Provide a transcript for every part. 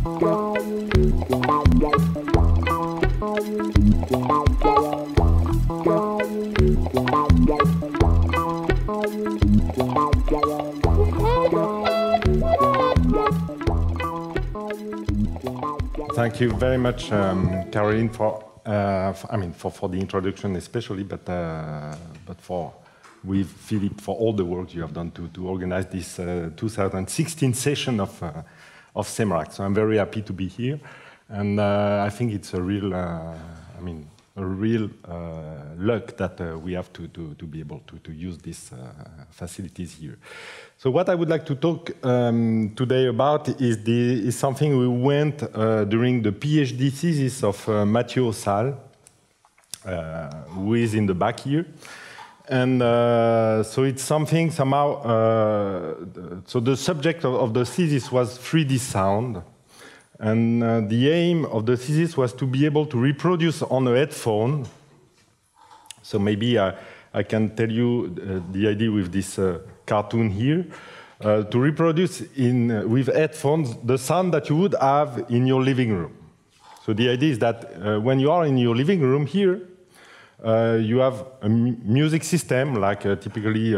Thank you very much, Caroline, for the introduction especially, but for with Philippe for all the work you have done to organize this 2016 session of CEMRAC. So I'm very happy to be here, and I think it's a real, luck that we have to be able to use these facilities here. So what I would like to talk today about is something we went during the PhD thesis of Mathieu Ossal, who is in the back here. And so it's something somehow, so the subject of the thesis was 3D sound. And the aim of the thesis was to be able to reproduce on a headphone. So maybe I can tell you the idea with this cartoon here, to reproduce with headphones the sound that you would have in your living room. So the idea is that when you are in your living room here, you have a music system, like typically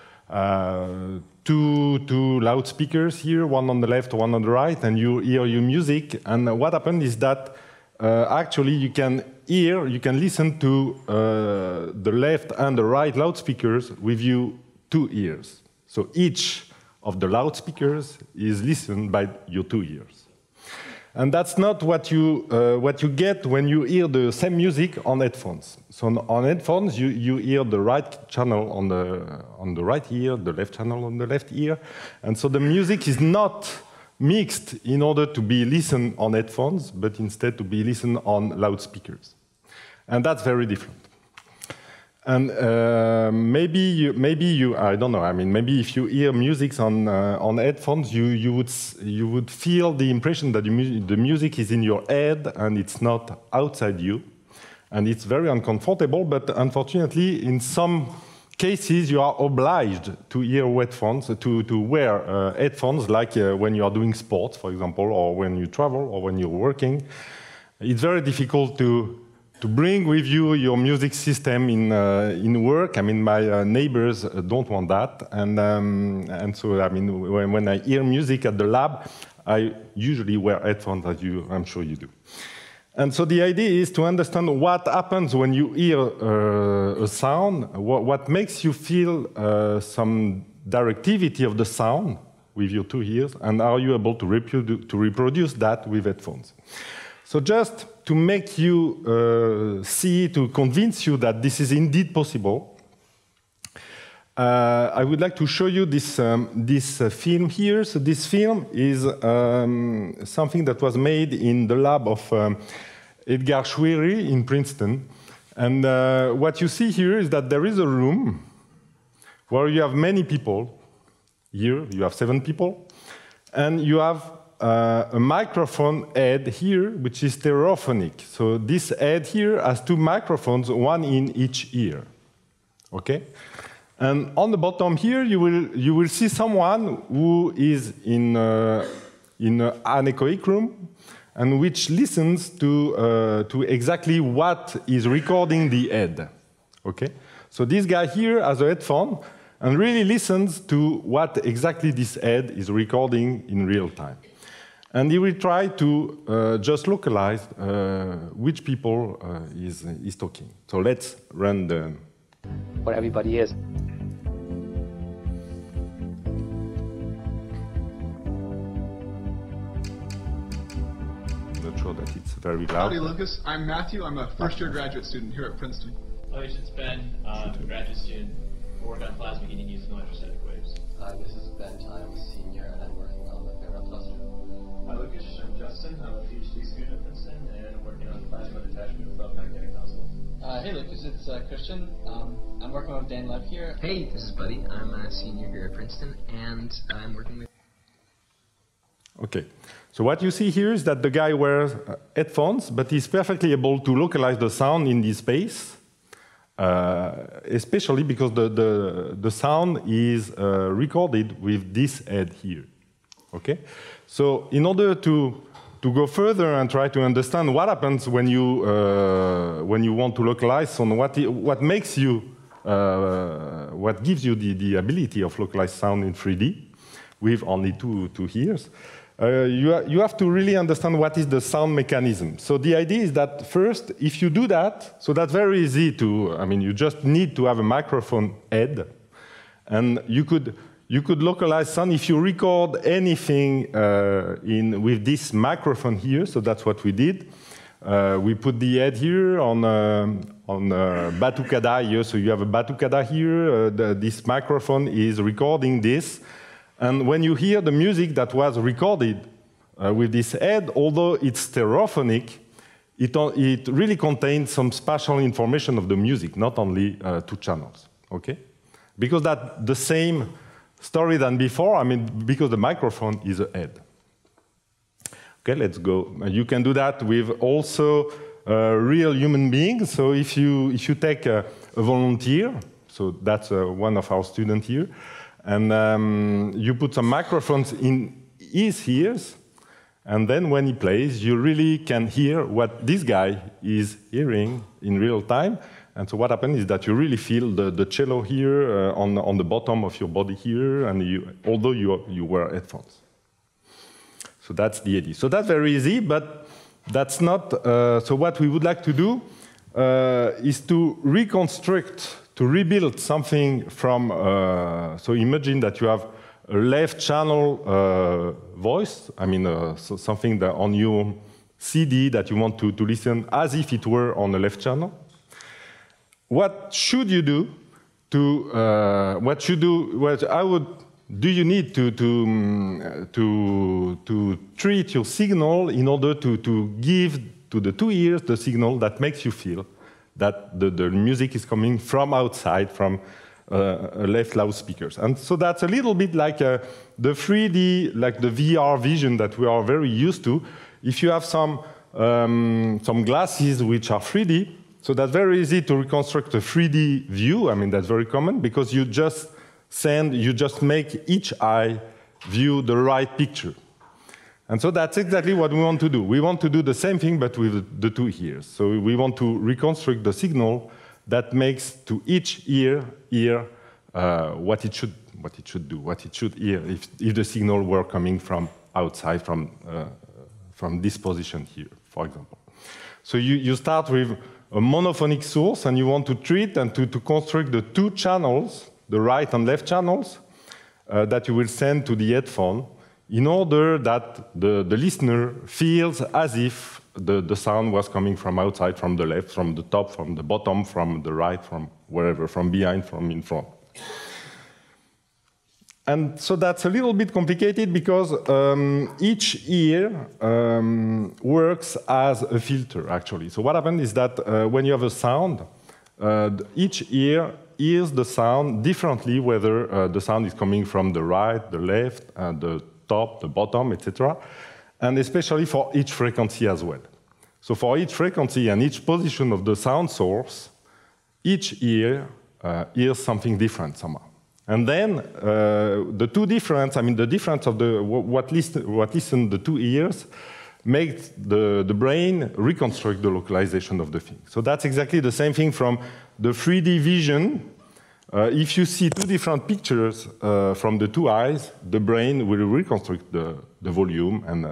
two loudspeakers here, one on the left, one on the right, and you hear your music. And what happened is that actually you can listen to the left and the right loudspeakers with your two ears. So each of the loudspeakers is listened by your two ears. And that's not what you get when you hear the same music on headphones. So on headphones, you hear the right channel on the right ear, the left channel on the left ear. And so the music is not mixed in order to be listened on headphones, but instead to be listened on loudspeakers. And that's very different. And maybe you, I don't know. I mean, maybe if you hear music on headphones, you would feel the impression that the music is in your head and it's not outside you, and it's very uncomfortable. But unfortunately, in some cases, you are obliged to hear headphones, to wear headphones, like when you are doing sports, for example, or when you travel, or when you're working. It's very difficult to bring with you your music system in work. I mean, my neighbors don't want that, and so I mean, when I hear music at the lab, I usually wear headphones, as I'm sure you do. And so the idea is to understand what happens when you hear a sound, what makes you feel some directivity of the sound with your two ears, and are you able to reproduce that with headphones? So just to make you see, to convince you that this is indeed possible, I would like to show you this film here. So this film is something that was made in the lab of Edgar Choueiri in Princeton. And what you see here is that there is a room where you have many people. Here you have 7 people. And you have a microphone head here, which is stereophonic. So this head here has 2 microphones, one in each ear. Okay? And on the bottom here, you will see someone who is in an anechoic room, and which listens to exactly what is recording the head. Okay? So this guy here has a headphone and really listens to what exactly this head is recording in real time. And he will try to just localize which people is talking. So let's run the... What everybody is. I'm not sure that it's very loud. Howdy, Lucas. I'm Matthew. I'm a first-year graduate student here at Princeton. Alicia, it's Ben, graduate student. I work on plasma heating using electrostatic waves. This is Ben Ty. I'm a senior, and I'm working on the Fermi cluster. Hi, Lucas. I'm Justin. I'm a PhD student at Princeton, and I'm working on plasma detachment from magnetic nozzles. Hey, Lucas. It's Christian. I'm working with Dan Lev here. Hey, this is Buddy. I'm a senior here at Princeton, and I'm working with... Okay. So what you see here is that the guy wears headphones, but he's perfectly able to localize the sound in this space, especially because the sound is recorded with this head here. Okay? So in order to go further and try to understand what happens when you want to localize on what makes you, what gives you the ability of localized sound in 3D with only two ears. You have to really understand what is the sound mechanism. So the idea is that first, if you do that, so that's very easy to, I mean, you just need to have a microphone head, and you could localize sound if you record anything with this microphone here. So that's what we did. We put the head here on Batucada here. So you have a Batucada here. This microphone is recording this. And when you hear the music that was recorded with this head, although it's stereophonic, it really contains some spatial information of the music, not only 2 channels, okay? Because that's the same story than before, I mean, because the microphone is a head. Okay, let's go. You can do that with also real human beings. So if you take a volunteer, so that's one of our students here, and you put some microphones in his ears, and then when he plays, you really can hear what this guy is hearing in real time. And so what happens is that you really feel the cello here on the bottom of your body here, and although you wear headphones. So that's the idea. So that's very easy, but that's not. So what we would like to do is to reconstruct, to rebuild something from, so imagine that you have a left channel voice, I mean so something that on your CD that you want to listen as if it were on the left channel. What should you do to, do you need to treat your signal in order to give to the 2 ears the signal that makes you feel that the music is coming from outside, from left loudspeakers. And so that's a little bit like the 3D, like the VR vision that we are very used to. If you have some glasses which are 3D, so that's very easy to reconstruct a 3D view. I mean, that's very common because you just make each eye view the right picture. And so that's exactly what we want to do. We want to do the same thing, but with the 2 ears. So we want to reconstruct the signal that makes to each ear what it should do, what it should hear if the signal were coming from outside, from this position here, for example. So you start with a monophonic source, and you want to treat and to construct the 2 channels, the right and left channels, that you will send to the headphone, in order that the listener feels as if the sound was coming from outside, from the left, from the top, from the bottom, from the right, from wherever, from behind, from in front. And so that's a little bit complicated because each ear works as a filter, actually. So what happens is that when you have a sound, each ear hears the sound differently, whether the sound is coming from the right, the left, the top, the bottom, etc., and especially for each frequency as well. So for each frequency and each position of the sound source, each ear hears something different somehow. And then the difference of what listen the 2 ears makes the brain reconstruct the localization of the thing. So that's exactly the same thing from the 3D vision. If you see 2 different pictures from the 2 eyes, the brain will reconstruct the volume and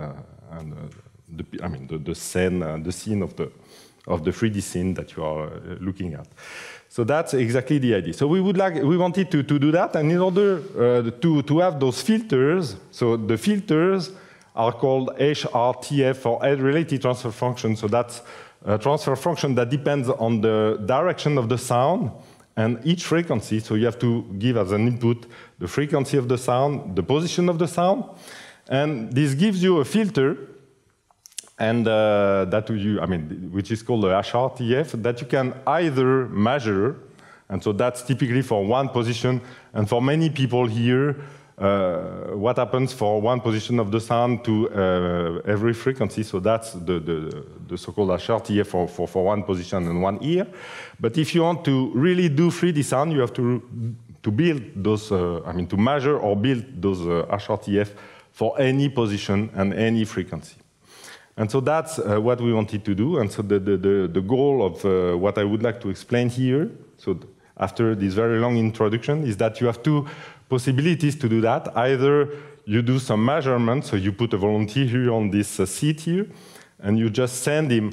the scene of the 3D scene that you are looking at. So that's exactly the idea. So we wanted to do that, and in order to have those filters, so the filters are called HRTF, or head-related transfer function. So that's a transfer function that depends on the direction of the sound and each frequency. So you have to give as an input the frequency of the sound, the position of the sound, and this gives you a filter, and which is called the HRTF, that you can either measure, and so that's typically for one position, and for many people here, what happens for one position of the sound to every frequency. So that's the so-called HRTF for one position and one ear. But if you want to really do 3D sound, you have to build those, to measure or build those HRTF for any position and any frequency. And so that's what we wanted to do. And so the goal of what I would like to explain here, so after this very long introduction, is that you have two possibilities to do that. Either you do some measurements, so you put a volunteer here on this seat here, and you just send him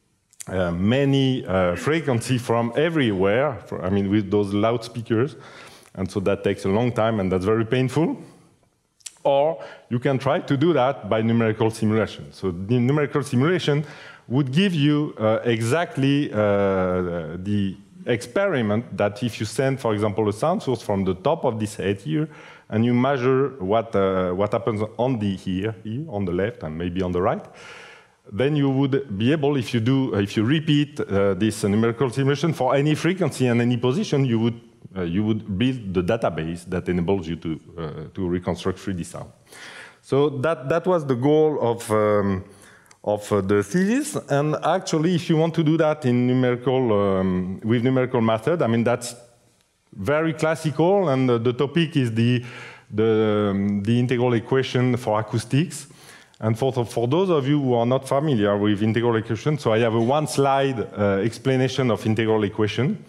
many frequencies from everywhere, with those loudspeakers, and so that takes a long time and that's very painful. Or you can try to do that by numerical simulation. So the numerical simulation would give you exactly the experiment that if you send, for example, a sound source from the top of this head here, and you measure what happens on the here on the left and maybe on the right, then you would be able, if you repeat this numerical simulation for any frequency and any position, you would build the database that enables you to reconstruct 3D sound. So that was the goal of the thesis. And actually, if you want to do that in with numerical method, that's very classical. And the topic is the integral equation for acoustics. And for those of you who are not familiar with integral equation, so I have a one-slide explanation of integral equation.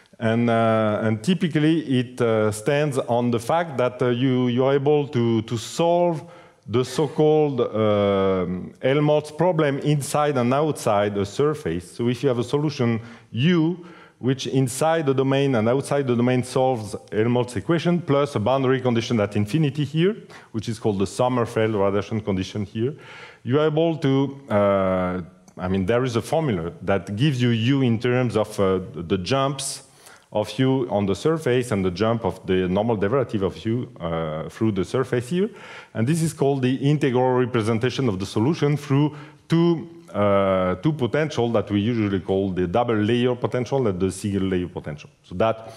And typically, it stands on the fact that you are able to solve the so-called Helmholtz problem inside and outside a surface. So if you have a solution U, which inside the domain and outside the domain solves Helmholtz equation, plus a boundary condition at infinity here, which is called the Sommerfeld radiation condition here, you are able to, there is a formula that gives you U in terms of the jumps of U on the surface and the jump of the normal derivative of U through the surface here. And this is called the integral representation of the solution through two potential that we usually call the double layer potential and the single layer potential. So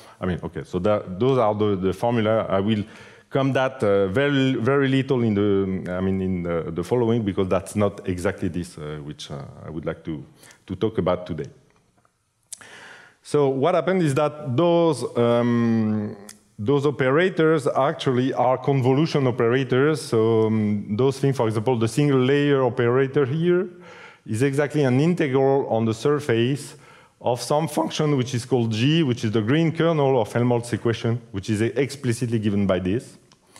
those are the formula. I will come that very, very little in the following, because that's not exactly this which I would like to talk about today. So what happened is that those operators actually are convolution operators. So those things, for example, the single layer operator here is exactly an integral on the surface of some function which is called G, which is the green kernel of Helmholtz equation, which is explicitly given by this,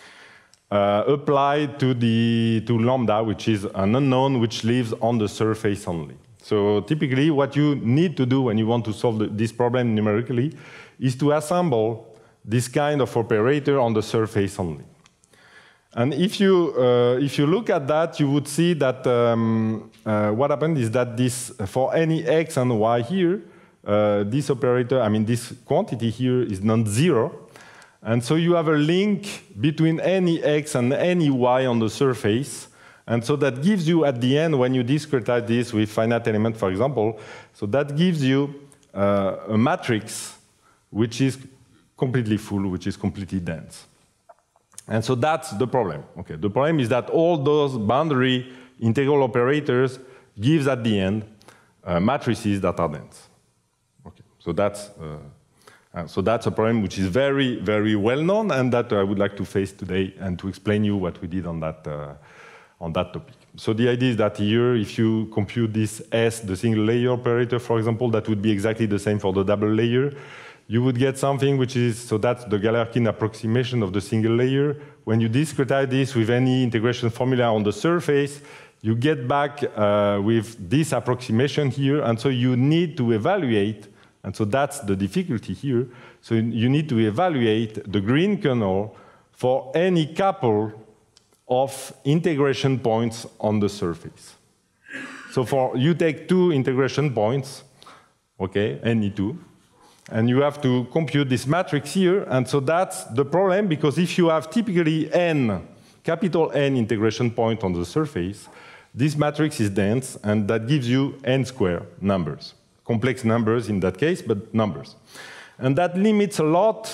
applied to lambda, which is an unknown which lives on the surface only. So typically, what you need to do when you want to solve this problem numerically is to assemble this kind of operator on the surface only. And if you look at that, you would see that what happened is that this, for any x and y here, this operator, this quantity here is non-zero. And so you have a link between any x and any y on the surface. And so that gives you, at the end, when you discretize this with finite element, for example, so that gives you a matrix which is completely full, which is completely dense. And so that's the problem. Okay, the problem is that all those boundary integral operators gives, at the end, matrices that are dense. Okay, so that's a problem which is very, very well known, and that I would like to face today and to explain you what we did on that topic. So the idea is that here, if you compute this S, the single layer operator, for example, that would be exactly the same for the double layer. You would get something which is, so that's the Galerkin approximation of the single layer. When you discretize this with any integration formula on the surface, you get back with this approximation here, and so you need to evaluate, and so that's the difficulty here. So you need to evaluate the green kernel for any couple of integration points on the surface. So you take two integration points, okay, any two, and you have to compute this matrix here. And so that's the problem, because if you have typically n, capital N integration point on the surface, this matrix is dense, and that gives you n square numbers. Complex numbers in that case, but numbers. And that limits a lot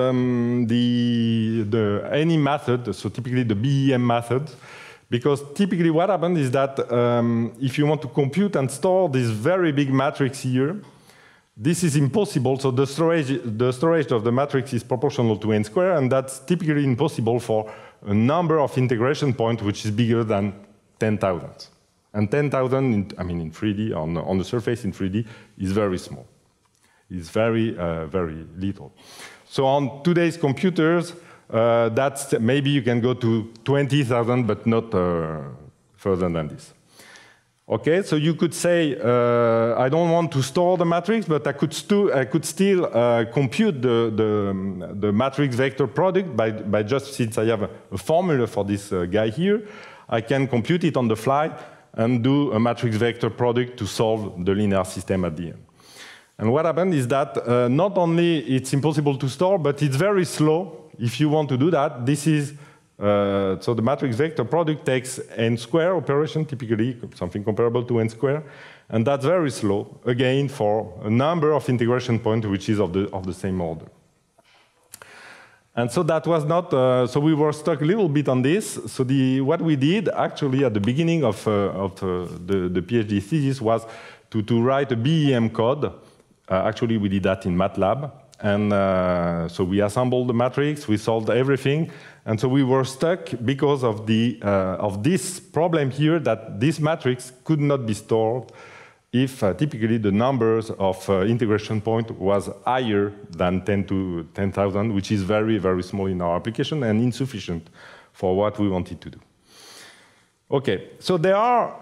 any method, so typically the BEM method, because typically what happens is that if you want to compute and store this very big matrix here, this is impossible. So the storage of the matrix is proportional to n squared, and that's typically impossible for a number of integration points which is bigger than 10,000. And 10,000, in 3D, on the surface in 3D, is very small. It's very, very little. So on today's computers, that's maybe you can go to 20,000, but not further than this. Okay, so you could say, I don't want to store the matrix, but I could still compute the matrix vector product by just, since I have a formula for this guy here, I can compute it on the fly and do a matrix vector product to solve the linear system at the end. And what happened is that not only it's impossible to store, but it's very slow. If you want to do that, this is, so the matrix vector product takes n square operation, typically something comparable to n square, and that's very slow, again, for a number of integration points, which is of the same order. And so that was not, so we were stuck a little bit on this. So what we did actually at the beginning of the PhD thesis was to write a BEM code. Actually, we did that in MATLAB. And so we assembled the matrix, we solved everything. And so we were stuck because of this problem here that this matrix could not be stored if typically the numbers of integration point was higher than 10 to 10,000, which is very, very small in our application and insufficient for what we wanted to do. Okay, so there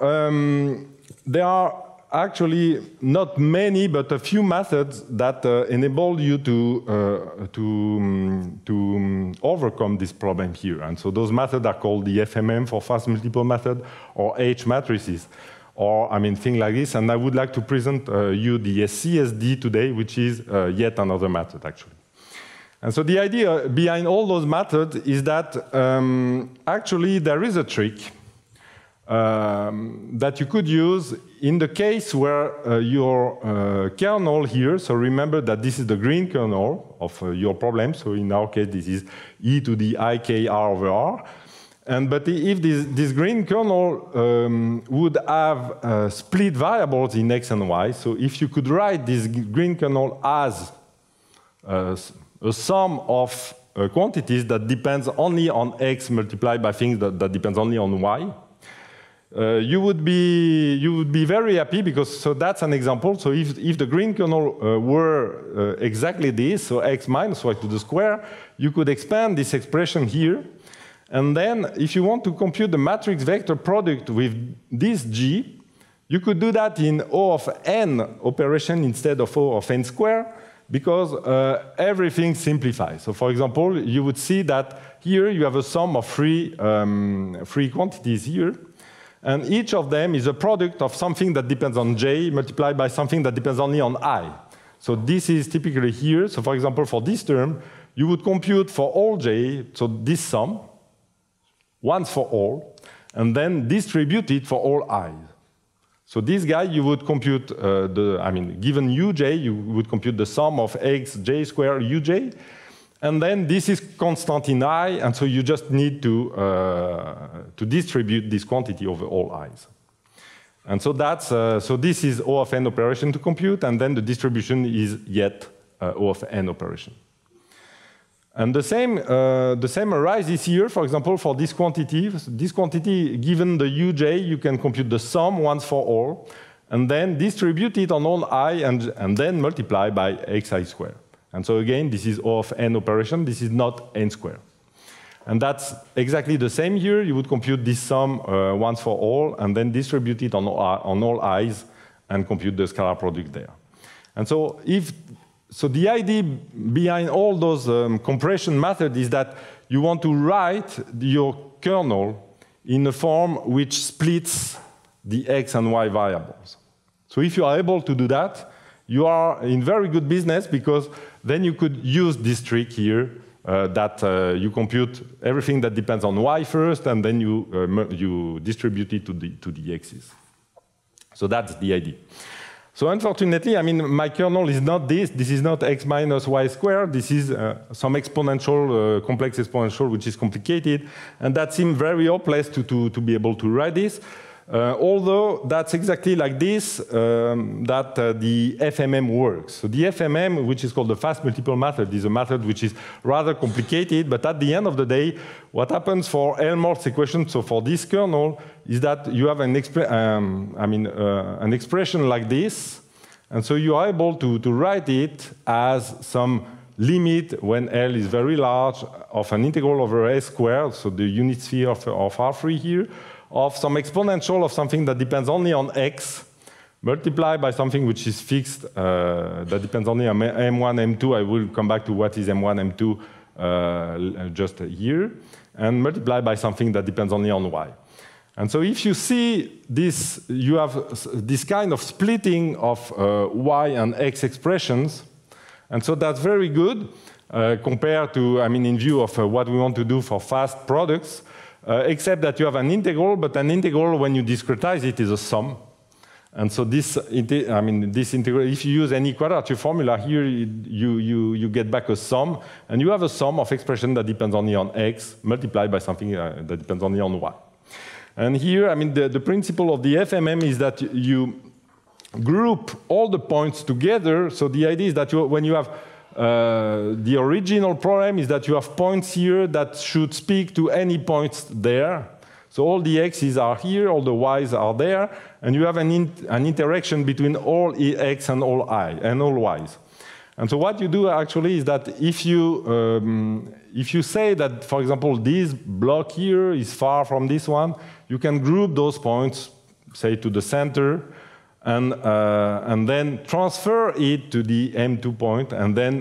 are actually not many, but a few methods that enable you to overcome this problem here. And so those methods are called the FMM for fast multiple method, or H matrices, or things like this. And I would like to present you the CSD today, which is yet another method, actually. And so the idea behind all those methods is that actually there is a trick that you could use in the case where your kernel here, so remember that this is the green kernel of your problem, so in our case this is e to the ik r over r, but if this green kernel would have split variables in x and y, so if you could write this green kernel as a sum of quantities that depends only on x multiplied by things that depends only on y, you would be very happy, because so that's an example. So if the green kernel were exactly this, so x minus y to the square, you could expand this expression here. And then if you want to compute the matrix vector product with this G, you could do that in O of n operation instead of O of n square, because everything simplifies. So for example, you would see that here you have a sum of three quantities here. And each of them is a product of something that depends on j multiplied by something that depends only on I. So this is typically here. So for example, for this term, you would compute for all j, so this sum, once for all, and then distribute it for all I. So this guy, you would compute given uj, you would compute the sum of x j squared uj, and then this is constant in I, and so you just need to distribute this quantity over all i's. And so that's so this is O of n operation to compute, and then the distribution is yet O of n operation. And the same arises here, for example, for this quantity. This quantity, given the uj, you can compute the sum once for all, and then distribute it on all I, and then multiply by xi squared. And so again, this is O of n operation. This is not n squared. And that's exactly the same here. You would compute this sum once for all, and then distribute it on all i's, and compute the scalar product there. And so the idea behind all those compression methods is that you want to write your kernel in a form which splits the x and y variables. So if you are able to do that, you are in very good business, because then you could use this trick here that you compute everything that depends on y first, and then you distribute it to the x's. So that's the idea. So unfortunately, my kernel is not this. This is not x minus y squared. This is some exponential, complex exponential, which is complicated. And that seemed very hopeless to be able to write this. Although that's exactly like this that the FMM works. So the FMM, which is called the fast multiple method, is a method which is rather complicated, but at the end of the day, what happens for Helmholtz equation, so for this kernel, is that you have an expression like this, and so you are able to write it as some limit when L is very large of an integral over S squared, so the unit sphere of R3 here, of some exponential of something that depends only on X, multiplied by something which is fixed, that depends only on M1, M2. I will come back to what is M1, M2 just here, and multiplied by something that depends only on Y. And so if you see this, you have this kind of splitting of Y and X expressions. And so that's very good compared to, in view of what we want to do for fast products, except that you have an integral, but an integral, when you discretize it, is a sum. And so this integral, if you use any quadrature formula here, you get back a sum, and you have a sum of expression that depends only on X, multiplied by something that depends only on Y. And here, the principle of the FMM is that you group all the points together. So the idea is that when you have the original problem is that you have points here that should speak to any points there. So all the x's are here, all the y's are there, and you have an interaction between all x and all y's. And so what you do actually is that if you say that, for example, this block here is far from this one, you can group those points, say, to the center, and then transfer it to the M2 point, and then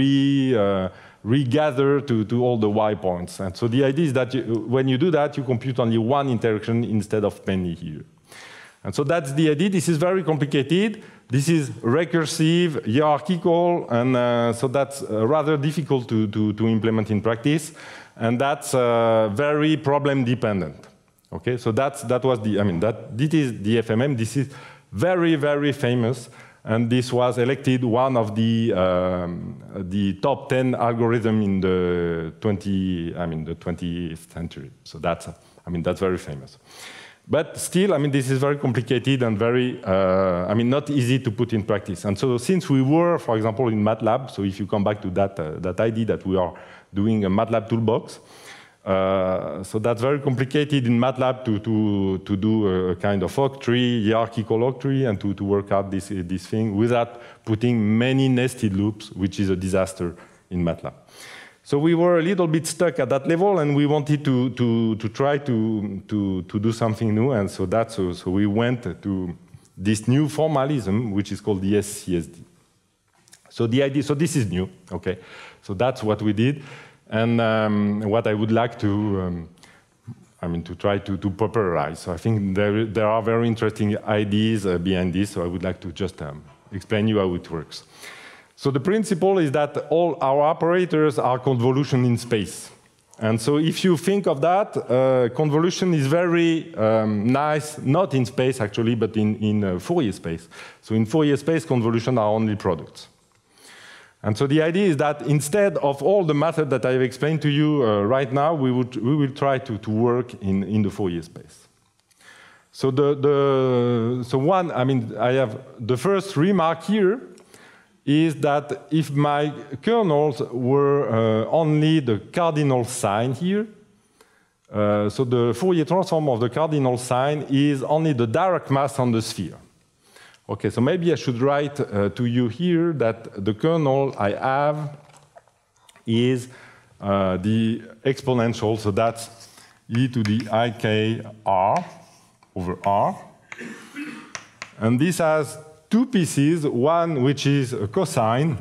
regather to all the Y points. And so the idea is that when you do that, you compute only one interaction instead of many here. And so that's the idea. This is very complicated. This is recursive, hierarchical, and so that's rather difficult to implement in practice. And that's very problem dependent. Okay, so that was this is the FMM. This is very, very famous, and this was elected one of the top 10 algorithm in the 20th century. So that's very famous. But still, this is very complicated and very, not easy to put in practice. And so since we were, for example, in MATLAB, so if you come back to that idea that we are doing a MATLAB toolbox, so that's very complicated in MATLAB to do a kind of octree, hierarchical octree, and to work out this thing without putting many nested loops, which is a disaster in MATLAB. So we were a little bit stuck at that level, and we wanted to try to do something new, and so we went to this new formalism, which is called the SCSD. So the idea, so this is new, okay? So that's what we did. And what I would like to try to popularize. So I think there are very interesting ideas behind this, so I would like to just explain you how it works. So the principle is that all our operators are convolution in space. And so if you think of that, convolution is very nice, not in space actually, but in Fourier space. So in Fourier space, convolution are only products. And so the idea is that instead of all the methods that I've explained to you right now, we will try to work in the Fourier space. So I have the first remark here is that if my kernels were only the cardinal sign here, so the Fourier transform of the cardinal sign is only the direct mass on the sphere. Okay, so maybe I should write to you here that the kernel I have is the exponential, so that's e to the ik r over r. And this has two pieces, one which is a cosine,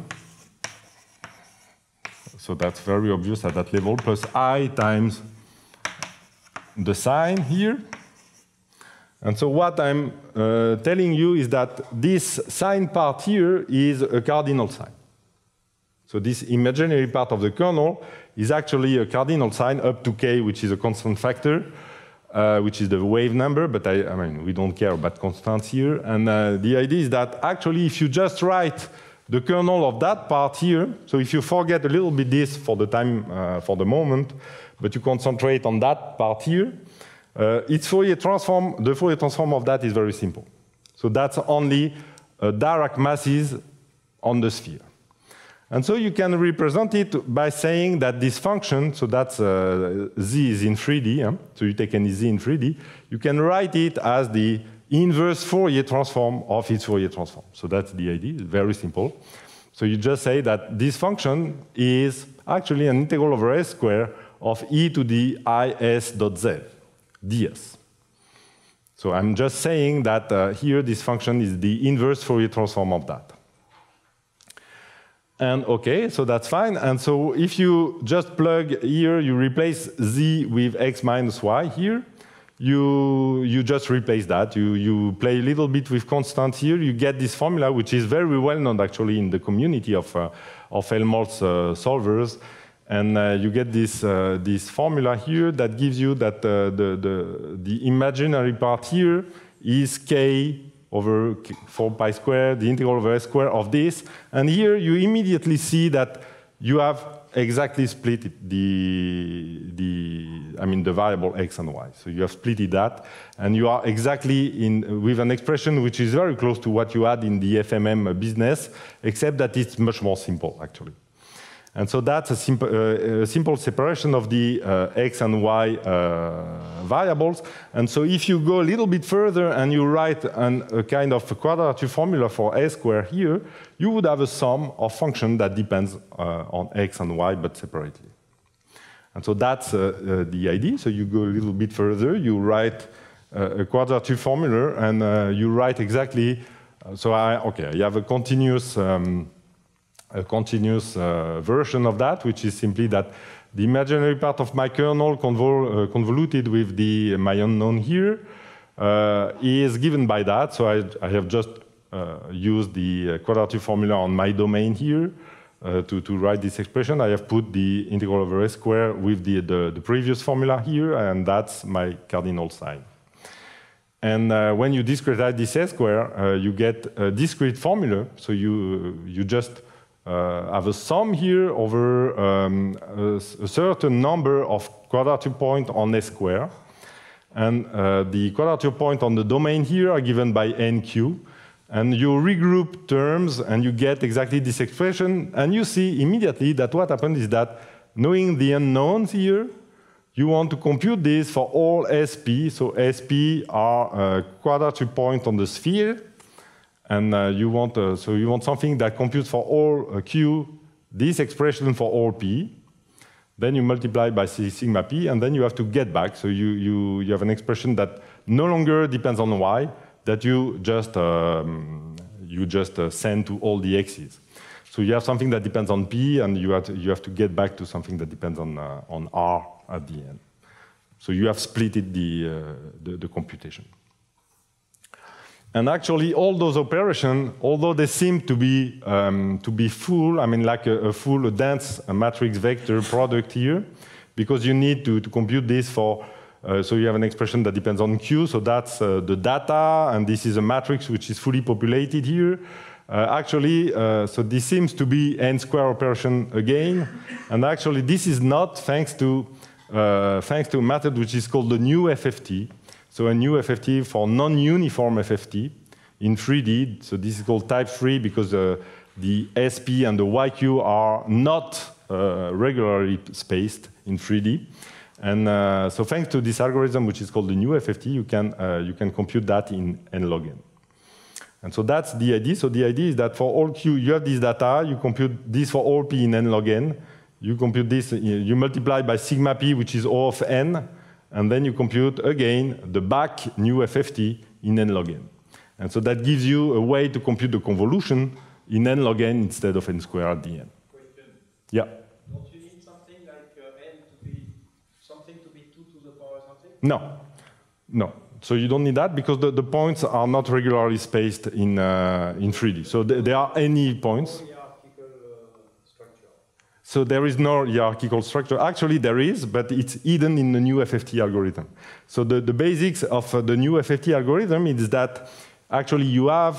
so that's very obvious at that level, plus I times the sine here. And so what I'm telling you is that this sine part here is a cardinal sign. So this imaginary part of the kernel is actually a cardinal sign up to k, which is a constant factor, which is the wave number, but we don't care about constants here. And the idea is that actually if you just write the kernel of that part here, so if you forget a little bit this for the time, for the moment, but you concentrate on that part here, its Fourier transform, the Fourier transform of that is very simple. So that's only Dirac masses on the sphere. And so you can represent it by saying that this function, so that's z is in 3D, so you take any z in 3D, you can write it as the inverse Fourier transform of its Fourier transform. So that's the idea, it's very simple. So you just say that this function is actually an integral over s squared of e to the is dot z, ds. So I'm just saying that here this function is the inverse Fourier transform of that. And okay, so that's fine. And so if you just plug here, you replace z with x minus y here, you just replace that. You play a little bit with constants here, you get this formula, which is very well known actually in the community of Helmholtz solvers. And you get this formula here that gives you that the imaginary part here is k over 4 pi squared, the integral over s squared of this. And here you immediately see that you have exactly split the variable x and y. So you have splitted that, and you are exactly with an expression which is very close to what you had in the FMM business, except that it's much more simple, actually. And so that's a simple separation of the x and y variables. And so if you go a little bit further and you write a kind of a quadrature formula for s squared here, you would have a sum of function that depends on x and y, but separately. And so that's the idea. So you go a little bit further, you write a quadrature formula, and you write exactly, you have a continuous version of that, which is simply that the imaginary part of my kernel convoluted with my unknown here is given by that. So I have just used the quadrature formula on my domain here to write this expression. I have put the integral over s squared with the previous formula here, and that's my cardinal sign. And when you discretize this s squared, you get a discrete formula. So you just have a sum here over a certain number of quadrature points on s squared. And the quadrature point on the domain here are given by nq. And you regroup terms, and you get exactly this expression. And you see immediately that what happened is that, knowing the unknowns here, you want to compute this for all sp. So sp are quadrature points on the sphere. And you want something that computes for all q, this expression for all p. Then you multiply by sigma p, and then you have to get back. So you have an expression that no longer depends on y, that you just send to all the x's. So you have something that depends on p, and you have to get back to something that depends on r at the end. So you have splitted the computation. And actually, all those operations, although they seem to be full, like a full dense matrix vector product here, because you need to compute this for, so you have an expression that depends on Q, so that's the data, and this is a matrix which is fully populated here. So this seems to be n square operation again, and actually this is not thanks to a method which is called the new FFT. So a new FFT for non-uniform FFT in 3D. So this is called type 3 because the SP and the YQ are not regularly spaced in 3D. And so thanks to this algorithm, which is called the new FFT, you can compute that in n log n. And so that's the idea. So the idea is that for all Q, you have this data, you compute this for all P in n log n. You compute this, you multiply by sigma P, which is O of n. And then you compute, again, the back new FFT in n log n. And so that gives you a way to compute the convolution in n log n instead of n squared at the end. Question. Yeah? Don't you need something like n to be something to be 2 to the power something? No. No. So you don't need that because the points are not regularly spaced in 3D. So there are any points. So there is no hierarchical structure. Actually, there is, but it's hidden in the new FFT algorithm. So the basics of the new FFT algorithm is that actually you have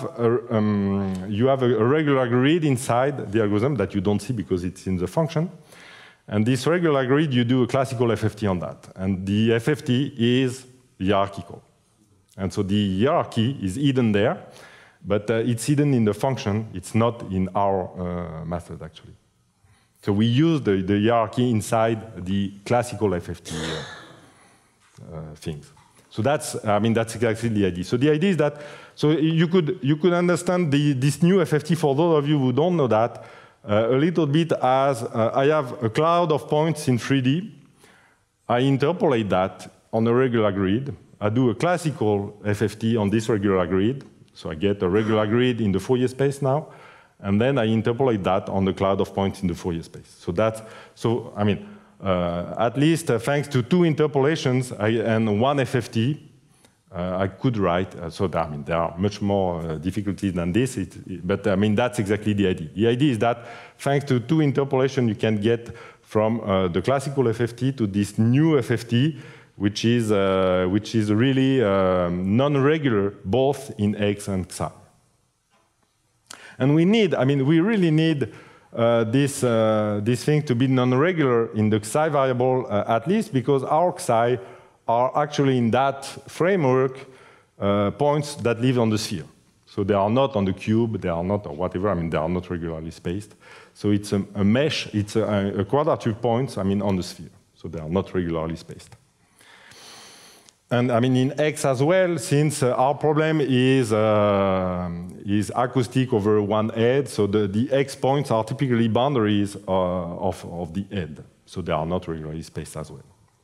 a regular grid inside the algorithm that you don't see because it's in the function. And this regular grid, you do a classical FFT on that. And the FFT is hierarchical. And so the hierarchy is hidden there, but it's hidden in the function. It's not in our method, actually. So we use the hierarchy inside the classical FFT things. So that's exactly the idea. So the idea is that, so you could understand this new FFT, for those of you who don't know that, a little bit as I have a cloud of points in 3D. I interpolate that on a regular grid. I do a classical FFT on this regular grid. So I get a regular grid in the Fourier space now. And then I interpolate that on the cloud of points in the Fourier space. So at least thanks to 2 interpolations and 1 FFT, I could write. There are much more difficulties than this, but that's exactly the idea. The idea is that thanks to 2 interpolations, you can get from the classical FFT to this new FFT, which is really non-regular both in X and Xi. And we really need this thing to be non-regular in the Xi variable, at least because our Xi are actually in that framework points that live on the sphere. So they are not on the cube, they are not, or whatever, they are not regularly spaced. So it's a mesh, it's a quadrature points, on the sphere. So they are not regularly spaced. And in X as well, since our problem is acoustic over one head, so the X points are typically boundaries of the head. So they are not regularly spaced as well.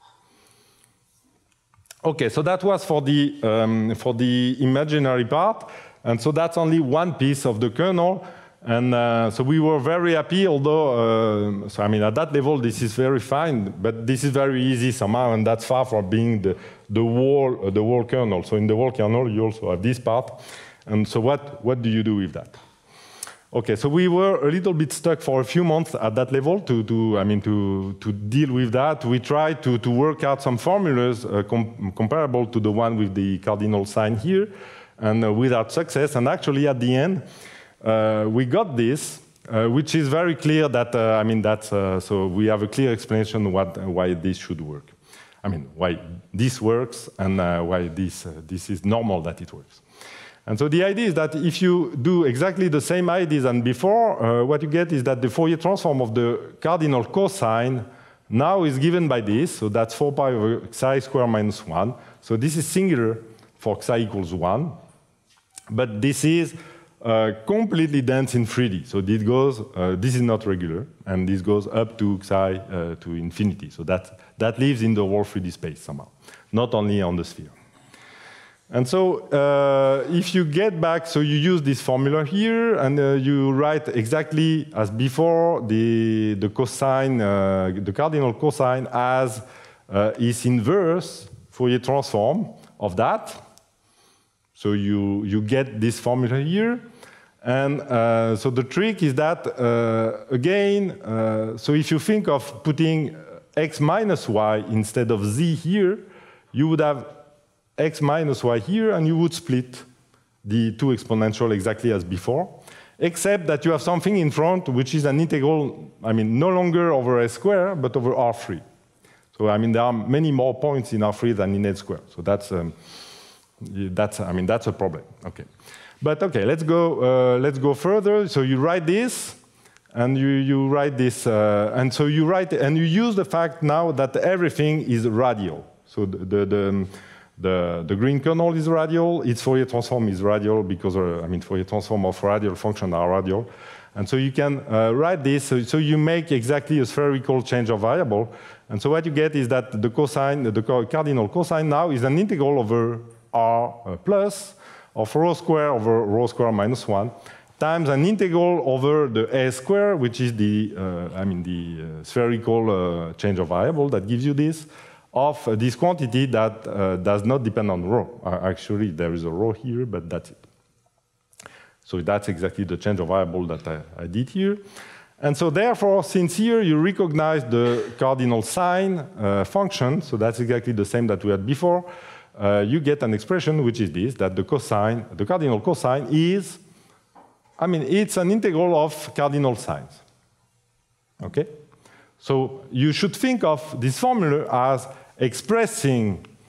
Okay, so that was for the imaginary part, and so that's only one piece of the kernel, and so we were very happy. Although, at that level, this is very fine, but this is very easy somehow, and that's far from being the whole kernel. So in the whole kernel, you also have this part, and so what do you do with that? Okay, so we were a little bit stuck for a few months at that level to deal with that. We tried to work out some formulas comparable to the one with the cardinal sign here, and without success. And actually, at the end, we got this, which is very clear that so we have a clear explanation why this should work. Why this works and why this is normal that it works. And so the idea is that if you do exactly the same ideas than before, what you get is that the Fourier transform of the cardinal cosine now is given by this. So that's 4 pi over Xi squared minus 1. So this is singular for Xi equals 1. But this is completely dense in 3D. So this is not regular, and this goes up to Xi to infinity. So that lives in the whole 3D space somehow, not only on the sphere. And so if you get back, so you use this formula here, and you write exactly as before the cosine, the cardinal cosine as its inverse Fourier transform of that. So you get this formula here. And so the trick is that, again, so if you think of putting x minus y instead of z here, you would have x minus y here, and you would split the 2 exponential exactly as before, except that you have something in front which is an integral, no longer over s squared, but over R3. So there are many more points in R3 than in h squared. So that's a problem. Okay, but okay, let's go further. So you write this, and you write this, and so you write, and you use the fact now that everything is radial. So the green kernel is radial, its Fourier transform is radial because, Fourier transform of radial function are radial. And so you can write this, so you make exactly a spherical change of variable. And so what you get is that the cosine, the cardinal cosine now is an integral over R plus of rho square over rho square minus 1 times an integral over the a square, which is the spherical change of variable that gives you this, of this quantity that does not depend on rho. Actually, there is a rho here, but that's it. So that's exactly the change of variable that I did here. And so therefore, since here you recognize the cardinal sign function, so that's exactly the same that we had before, you get an expression which is this, that the cardinal cosine is, it's an integral of cardinal signs. Okay? So you should think of this formula as expressing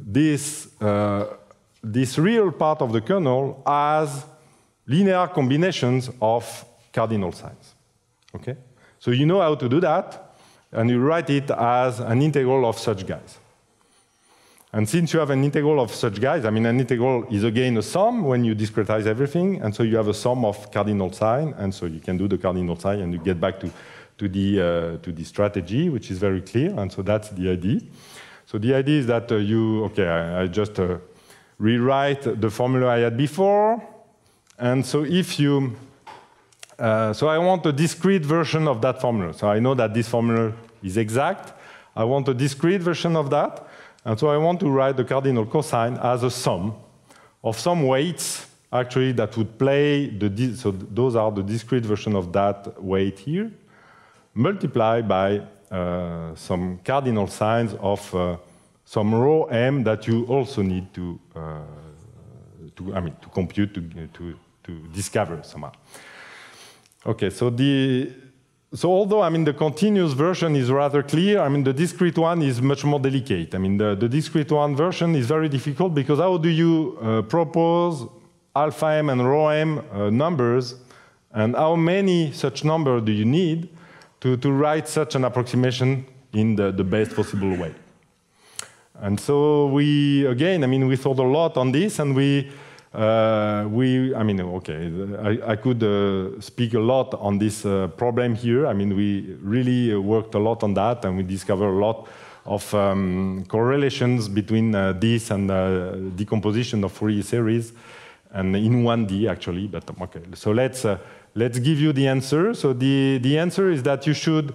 this real part of the kernel has linear combinations of cardinal signs. Okay? So you know how to do that, and you write it as an integral of such guys. And since you have an integral of such guys, I mean, an integral is again a sum when you discretize everything, and so you have a sum of cardinal sign, and so you can do the cardinal sign, and you get back to the strategy, which is very clear, and so that's the idea. So the idea is that I just rewrite the formula I had before, and so if you, so I want a discrete version of that formula. So I know that this formula is exact. I want a discrete version of that. And so I want to write the cardinal cosine as a sum of some weights, actually, that would play, so those are the discrete version of that weight here, multiplied by some cardinal signs of some rho m that you also need to compute, to discover somehow. Okay, so although, I mean, the continuous version is rather clear, I mean, the discrete one is much more delicate. I mean, the discrete one version is very difficult because how do you propose alpha m and rho m numbers, and how many such numbers do you need to write such an approximation in the best possible way? And so we thought a lot on this, and I could speak a lot on this problem here. I mean, we really worked a lot on that, and we discovered a lot of correlations between this and decomposition of Fourier series, and in 1D actually. But okay, so let's give you the answer. So the answer is that you should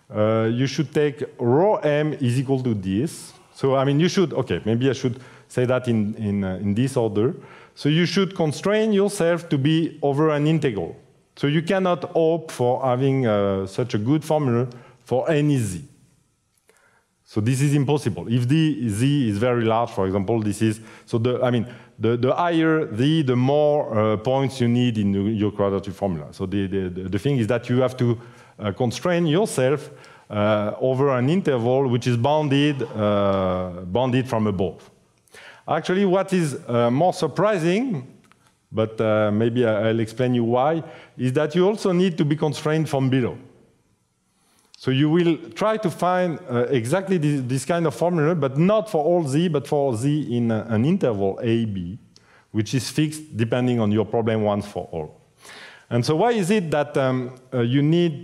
take rho m is equal to this. So I mean, you should, okay, maybe I should say that in this order. So you should constrain yourself to be over an integral. So you cannot hope for having such a good formula for any z. So this is impossible. If the z is very large, for example, this is, so the higher the more points you need in your quadratic formula. So the thing is that you have to constrain yourself over an interval which is bounded from above. Actually, what is more surprising, but maybe I'll explain you why, is that you also need to be constrained from below. So you will try to find exactly this kind of formula, but not for all z, but for z in an interval a, b, which is fixed depending on your problem once for all. And so why is it that you need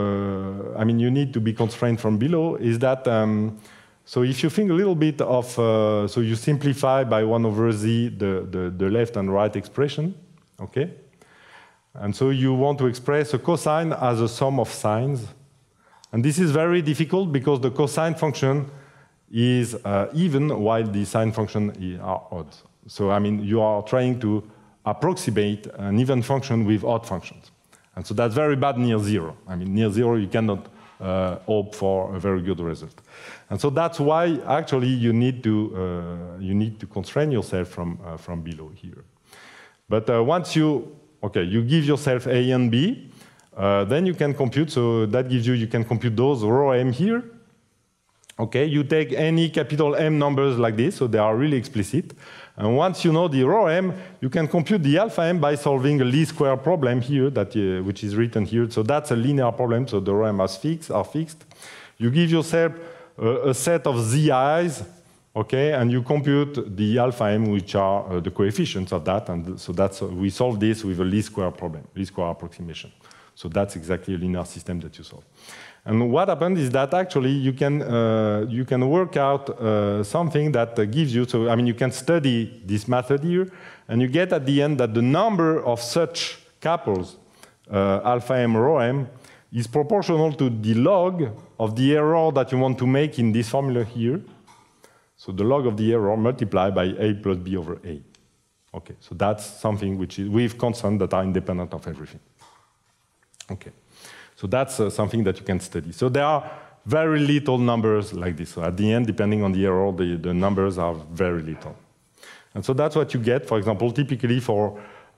to be constrained from below? Is that so if you think a little bit of, so you simplify by 1 over z the left and right expression, okay? And so you want to express a cosine as a sum of sines. And this is very difficult because the cosine function is even while the sine function are odd. So I mean, you are trying to approximate an even function with odd functions. And so that's very bad near zero. I mean, near zero, you cannot hope for a very good result. And so that's why actually you need to constrain yourself from below here. But once you give yourself a and b, then you can compute. So that gives you can compute those rho m here. Okay, you take any capital M numbers like this, so they are really explicit. And once you know the rho m, you can compute the alpha m by solving a least square problem here, which is written here. So that's a linear problem, so the rho m are fixed. You give yourself a set of zi's, okay, and you compute the alpha m, which are the coefficients of that. And so we solve this with a least square problem, least square approximation. So that's exactly a linear system that you solve. And what happened is that actually you can work out something that gives you, so I mean you can study this method here, and you get at the end that the number of such couples, alpha m, rho m, is proportional to the log of the error that you want to make in this formula here. So the log of the error multiplied by a plus b over a. Okay, so that's something which is with constants that are independent of everything. Okay. So that's something that you can study. So there are very little numbers like this. So at the end, depending on the error, the numbers are very little. And so that's what you get, for example, typically for,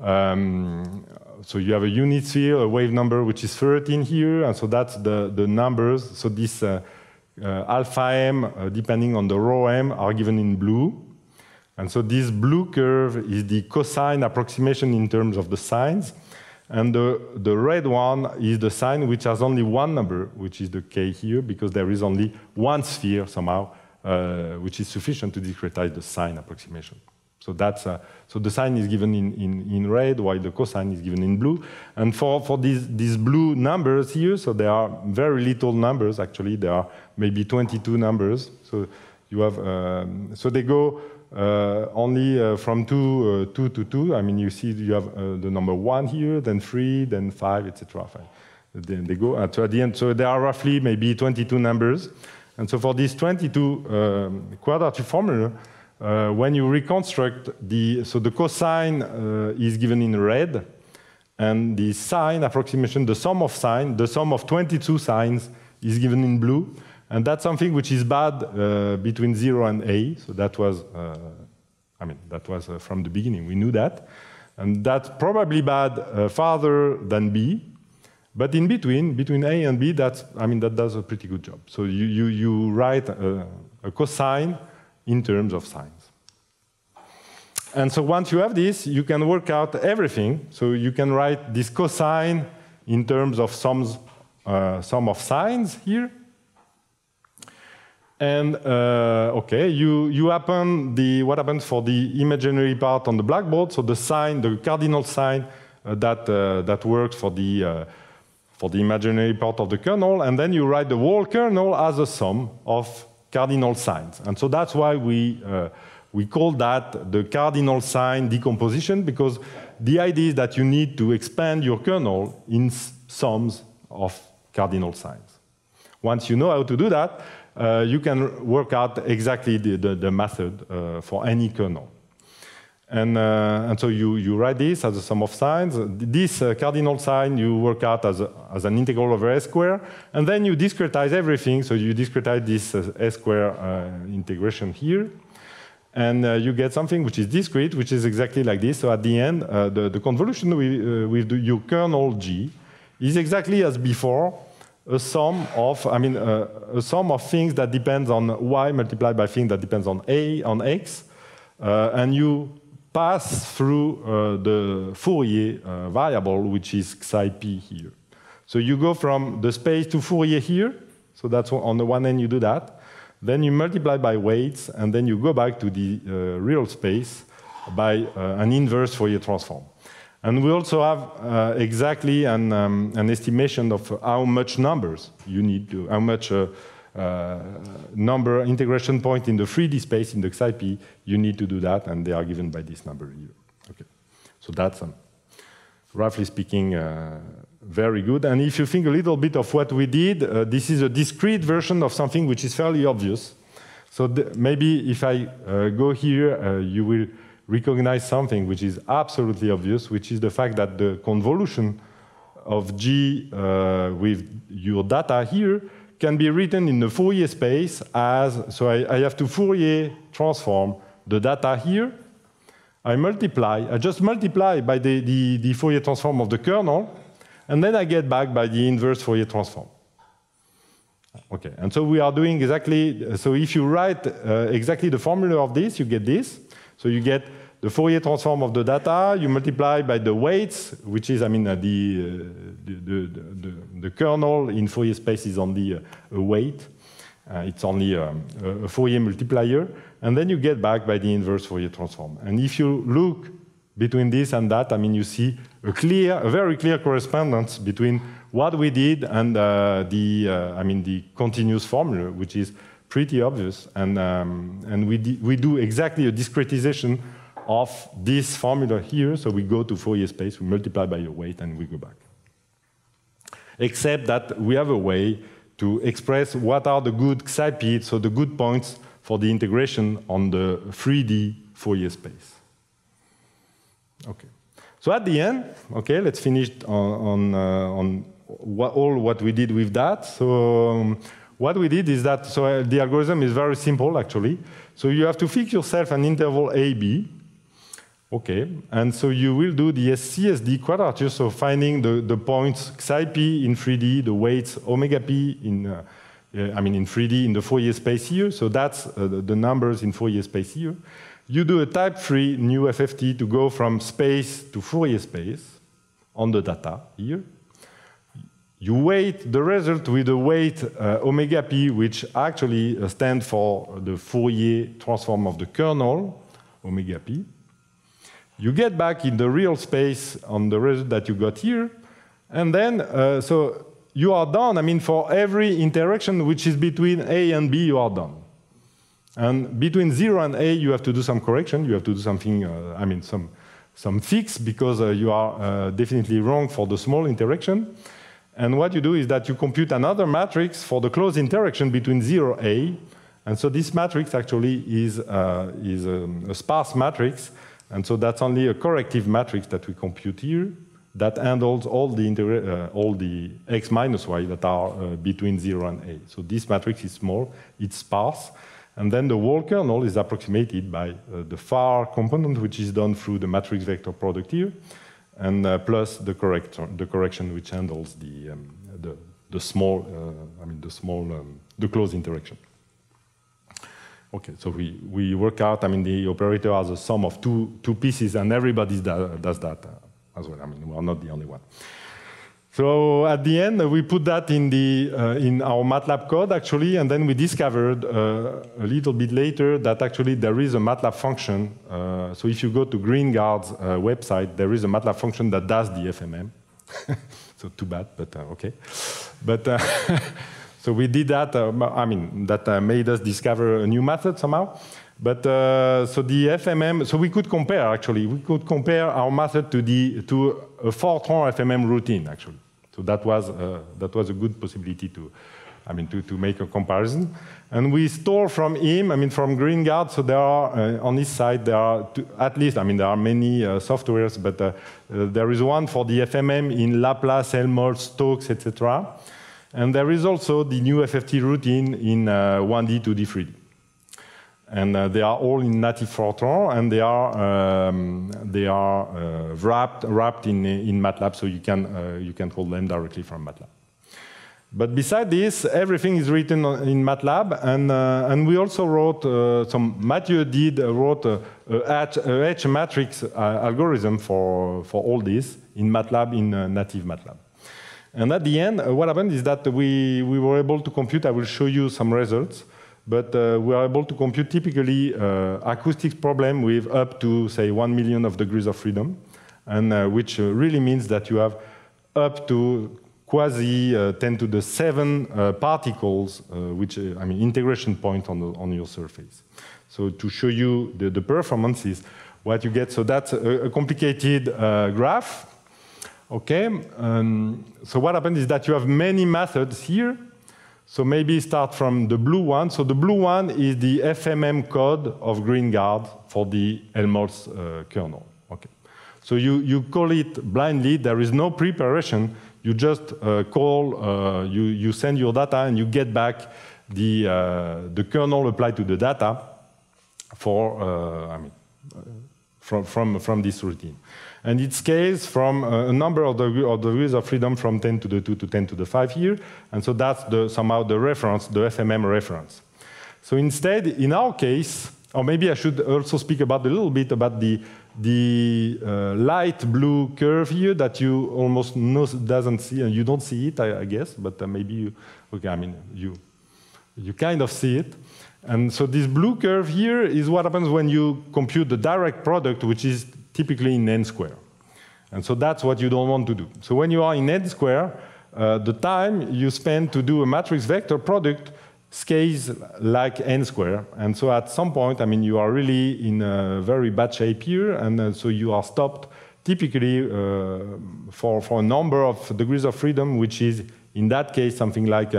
so you have a unit sphere, a wave number, which is 13 here, and so that's the numbers. So this alpha m, depending on the rho m, are given in blue, And so this blue curve is the cosine approximation in terms of the sines. And the red one is the sine which has only one number, which is the k here, because there is only one sphere somehow, which is sufficient to discretize the sine approximation. So that's so the sine is given in red, while the cosine is given in blue. And for these blue numbers here, so there are very little numbers actually. There are maybe 22 numbers. So you have so they go only from 2 to 2. I mean, you see you have the number 1 here, then 3, then 5, etc. Then they go at the end. So there are roughly maybe 22 numbers. And so for this 22 quadrature formula, when you reconstruct so the cosine is given in red, and the sine approximation, the sum of 22 sines is given in blue, and that's something which is bad between 0 and a. So that was, that was from the beginning. We knew that, and that's probably bad farther than b. But in between a and b, that does a pretty good job. So you write a cosine in terms of sines. And so once you have this, you can work out everything. So you can write this cosine in terms of sum of sines here. And okay, what happens for the imaginary part on the blackboard? So the sign, the cardinal sign that works for the imaginary part of the kernel, and then you write the whole kernel as a sum of cardinal signs. And so that's why we call that the cardinal sign decomposition, because the idea is that you need to expand your kernel in sums of cardinal signs. Once you know how to do that, you can work out exactly the method for any kernel. And so you write this as a sum of signs. This cardinal sign you work out as an integral over s square, and then you discretize everything. So you discretize this s square integration here, and you get something which is discrete, which is exactly like this. So at the end, the convolution with your kernel G is exactly as before, a sum of things that depends on y multiplied by things that depends on x, and you pass through the Fourier variable, which is psi p here. So you go from the space to Fourier here. So that's on the one end you do that. Then you multiply by weights, and then you go back to the real space by an inverse Fourier transform. And we also have exactly an estimation of how much numbers you need to, how much number integration point in the 3D space in the psi p you need to do that, and they are given by this number here. Okay, so that's roughly speaking very good. And if you think a little bit of what we did, this is a discrete version of something which is fairly obvious. So maybe if I go here, you will recognize something which is absolutely obvious, which is the fact that the convolution of G with your data here can be written in the Fourier space as, so I have to Fourier transform the data here. I just multiply by the Fourier transform of the kernel, and then I get back by the inverse Fourier transform. Okay, and so we are doing exactly, so if you write exactly the formula of this, you get this. So you get the Fourier transform of the data, you multiply by the weights, which is, the kernel in Fourier space is only a weight. It's only a Fourier multiplier. And then you get back by the inverse Fourier transform. And if you look between this and that, you see a very clear correspondence between what we did and the continuous formula, which is pretty obvious. And we do exactly a discretization of this formula here. So we go to Fourier space, we multiply by a weight, and we go back. Except that we have a way to express what are the good psi p, so the good points for the integration on the 3D Fourier space. Okay. So at the end, okay, let's finish on all what we did with that. So what we did is that, so the algorithm is very simple actually. So you have to fix yourself an interval AB. Okay, and so you will do the CSD quadrature, so finding the points psi p in 3D, the weights omega p in 3D in the Fourier space here. So that's the numbers in Fourier space here. You do a type-free new FFT to go from space to Fourier space on the data here. You weight the result with a weight omega p, which actually stands for the Fourier transform of the kernel, omega p. You get back in the real space on the result that you got here. And then, so you are done. I mean, for every interaction which is between A and B, you are done. And between 0 and A, you have to do some correction. You have to do something, I mean, some fix, because you are definitely wrong for the small interaction. And what you do is that you compute another matrix for the close interaction between 0 and A. And so this matrix actually is a sparse matrix. And so that's only a corrective matrix that we compute here that handles all the x minus y that are between 0 and A. So this matrix is small, it's sparse. And then the whole kernel is approximated by the far component, which is done through the matrix vector product here, and plus the correction which handles the close interaction. Okay, so we work out, I mean, the operator has a sum of two pieces, and everybody does that as well. I mean, we are not the only one. So at the end, we put that in our MATLAB code, actually, and then we discovered a little bit later that actually there is a MATLAB function. So if you go to GreenGuard's website, there is a MATLAB function that does the FMM. So too bad, but okay. But so we did that. I mean, that made us discover a new method somehow. But so the FMM, so we could compare, actually. We could compare our method to a Fortran FMM routine, actually. So that was a good possibility to make a comparison. And we store from him, I mean, from GreenGuard, so there are, on his side, there are, at least, I mean, there are many softwares, but there is one for the FMM in Laplace, Helmholtz, Stokes, etc. And there is also the new FFT routine in 1D, 2D, 3D. And they are all in native Fortran, and they are wrapped in MATLAB, so you can call them directly from MATLAB. But beside this, everything is written in MATLAB, and we also wrote Mathieu wrote a H matrix algorithm for all this in MATLAB, in native MATLAB. And at the end, what happened is that we were able to compute. I will show you some results. But we are able to compute typically acoustic problem with up to, say, 1 million of degrees of freedom, and which really means that you have up to quasi 10 to the 7 particles, which I mean integration point on your surface. So to show you the performances, what you get. So that's a complicated graph. Okay. So what happens is that you have many methods here. So maybe start from the blue one. So the blue one is the FMM code of GreenGuard for the Helmholtz kernel. Okay. So you call it blindly. There is no preparation. You just call. You send your data and you get back the kernel applied to the data for from this routine. And it scales from a number of degrees of freedom from 10 to the 2 to 10 to the 5 here. And so that's somehow the reference, the FMM reference. So instead, in our case, or maybe I should also speak about a little bit about the light blue curve here that you almost doesn't see, and you don't see it, I guess, but maybe you, okay, I mean, you kind of see it. And so this blue curve here is what happens when you compute the direct product, which is typically in n square. And so that's what you don't want to do. So when you are in n square, the time you spend to do a matrix vector product scales like n square. And so at some point, I mean, you are really in a very bad shape here, and so you are stopped typically for a number of degrees of freedom, which is, in that case, something like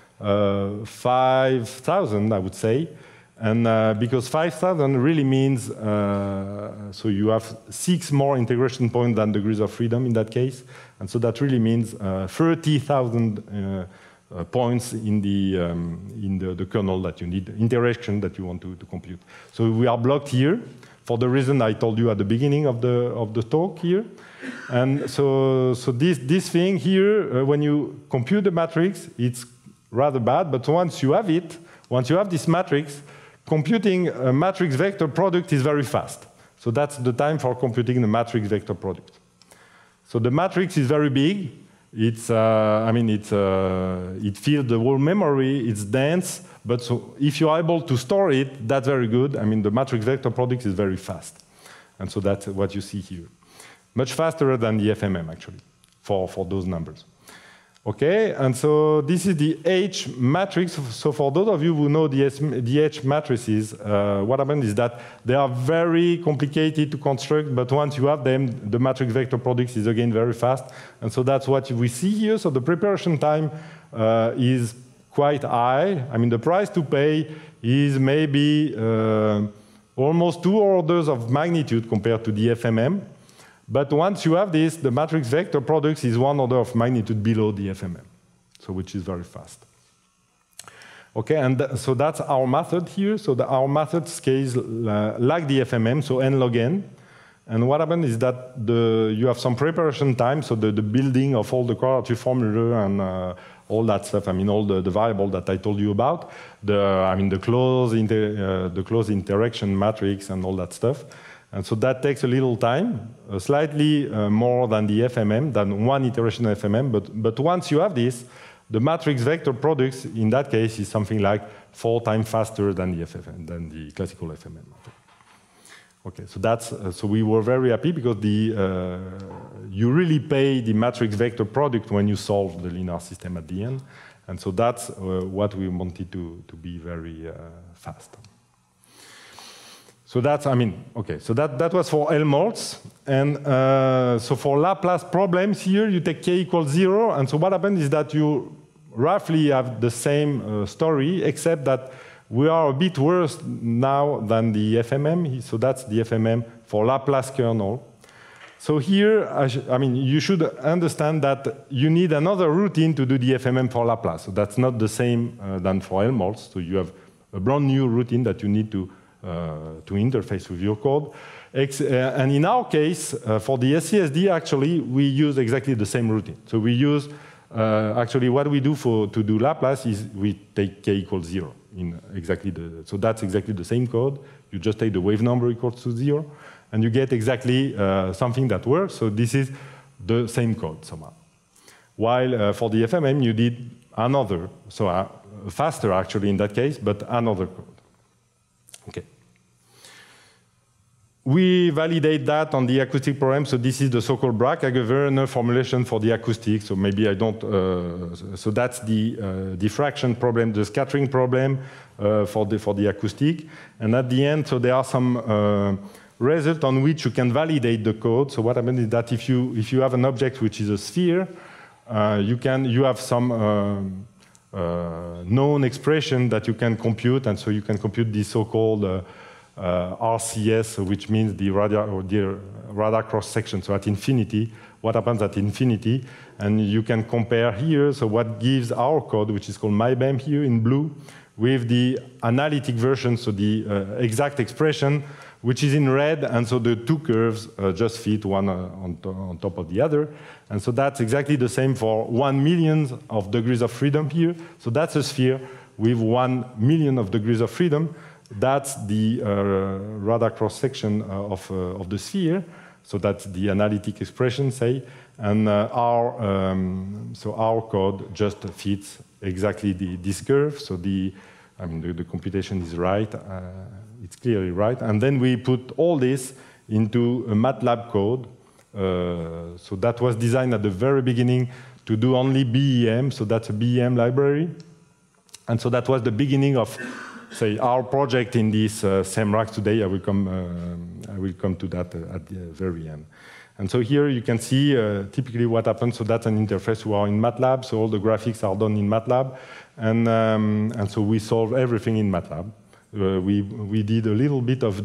5,000, I would say. And because 5,000 really means, so you have 6 more integration points than degrees of freedom in that case. And so that really means 30,000 points in the kernel that you need, interaction that you want to compute. So we are blocked here for the reason I told you at the beginning of the talk here. And so this thing here, when you compute the matrix, it's rather bad. But once you have it, once you have this matrix, computing a matrix vector product is very fast. So that's the time for computing the matrix vector product. So the matrix is very big. It's, it fills the whole memory. It's dense. But so if you're able to store it, that's very good. I mean, the matrix vector product is very fast. And so that's what you see here. Much faster than the FMM, actually, for those numbers. Okay, and so this is the H matrix. So for those of you who know the H matrices, what happens is that they are very complicated to construct, but once you have them, the matrix vector product is again very fast. And so that's what we see here. So the preparation time is quite high. I mean, the price to pay is maybe almost 2 orders of magnitude compared to the FMM. But once you have this, the matrix vector product is 1 order of magnitude below the FMM, so which is very fast. Okay, and so that's our method here. So our method scales like the FMM, so n log n. And what happens is that you have some preparation time, so the building of all the quadrature formula and all that stuff. I mean, all the variables that I told you about. The closed interaction matrix and all that stuff. And so that takes a little time, slightly more than the FMM, than 1 iteration of FMM. But once you have this, the matrix vector products, in that case, is something like 4 times faster than the FFM, than the classical FMM. Okay, so so we were very happy because you really pay the matrix vector product when you solve the linear system at the end. And so that's what we wanted to be very fast. So that's, okay, so that was for Helmholtz. And so for Laplace problems here, you take k equals 0. And so what happens is that you roughly have the same story, except that we are a bit worse now than the FMM. So that's the FMM for Laplace kernel. So here, you should understand that you need another routine to do the FMM for Laplace. So that's not the same than for Helmholtz. So you have a brand new routine that you need to interface with your code. And in our case, for the SCSD, actually, we use exactly the same routine. So we use, actually, what we do to do Laplace is we take k equals 0. So that's exactly the same code. You just take the wave number equals to 0, and you get exactly something that works. So this is the same code somehow. While for the FMM, you did another, so faster actually in that case, but another code. Okay. We validate that on the acoustic problem. So this is the so-called Bragg-Hage-Werner formulation for the acoustic. So maybe I don't. So that's the diffraction problem, the scattering problem for the acoustic. And at the end, so there are some results on which you can validate the code. So what happens is that if you have an object which is a sphere, you have some known expression that you can compute, and so you can compute the so-called RCS, which means the radar cross-section. So at infinity, what happens at infinity? And you can compare here, so what gives our code, which is called MyBEM here in blue, with the analytic version, so the exact expression, which is in red, and so the two curves just fit one on top of the other. And so that's exactly the same for 1 million of degrees of freedom here. So that's a sphere with 1 million of degrees of freedom. That's the radar cross-section of the sphere. So that's the analytic expression, say. And our code just fits exactly this curve. So the computation is right. It's clearly right. And then we put all this into a MATLAB code. So that was designed at the very beginning to do only BEM. So that's a BEM library. And so that was the beginning of, say, our project in this SEMRAC today. I will come to that at the very end. And so here you can see typically what happens. So that's an interface. We are in MATLAB, so all the graphics are done in MATLAB. And so we solve everything in MATLAB. We did a little bit of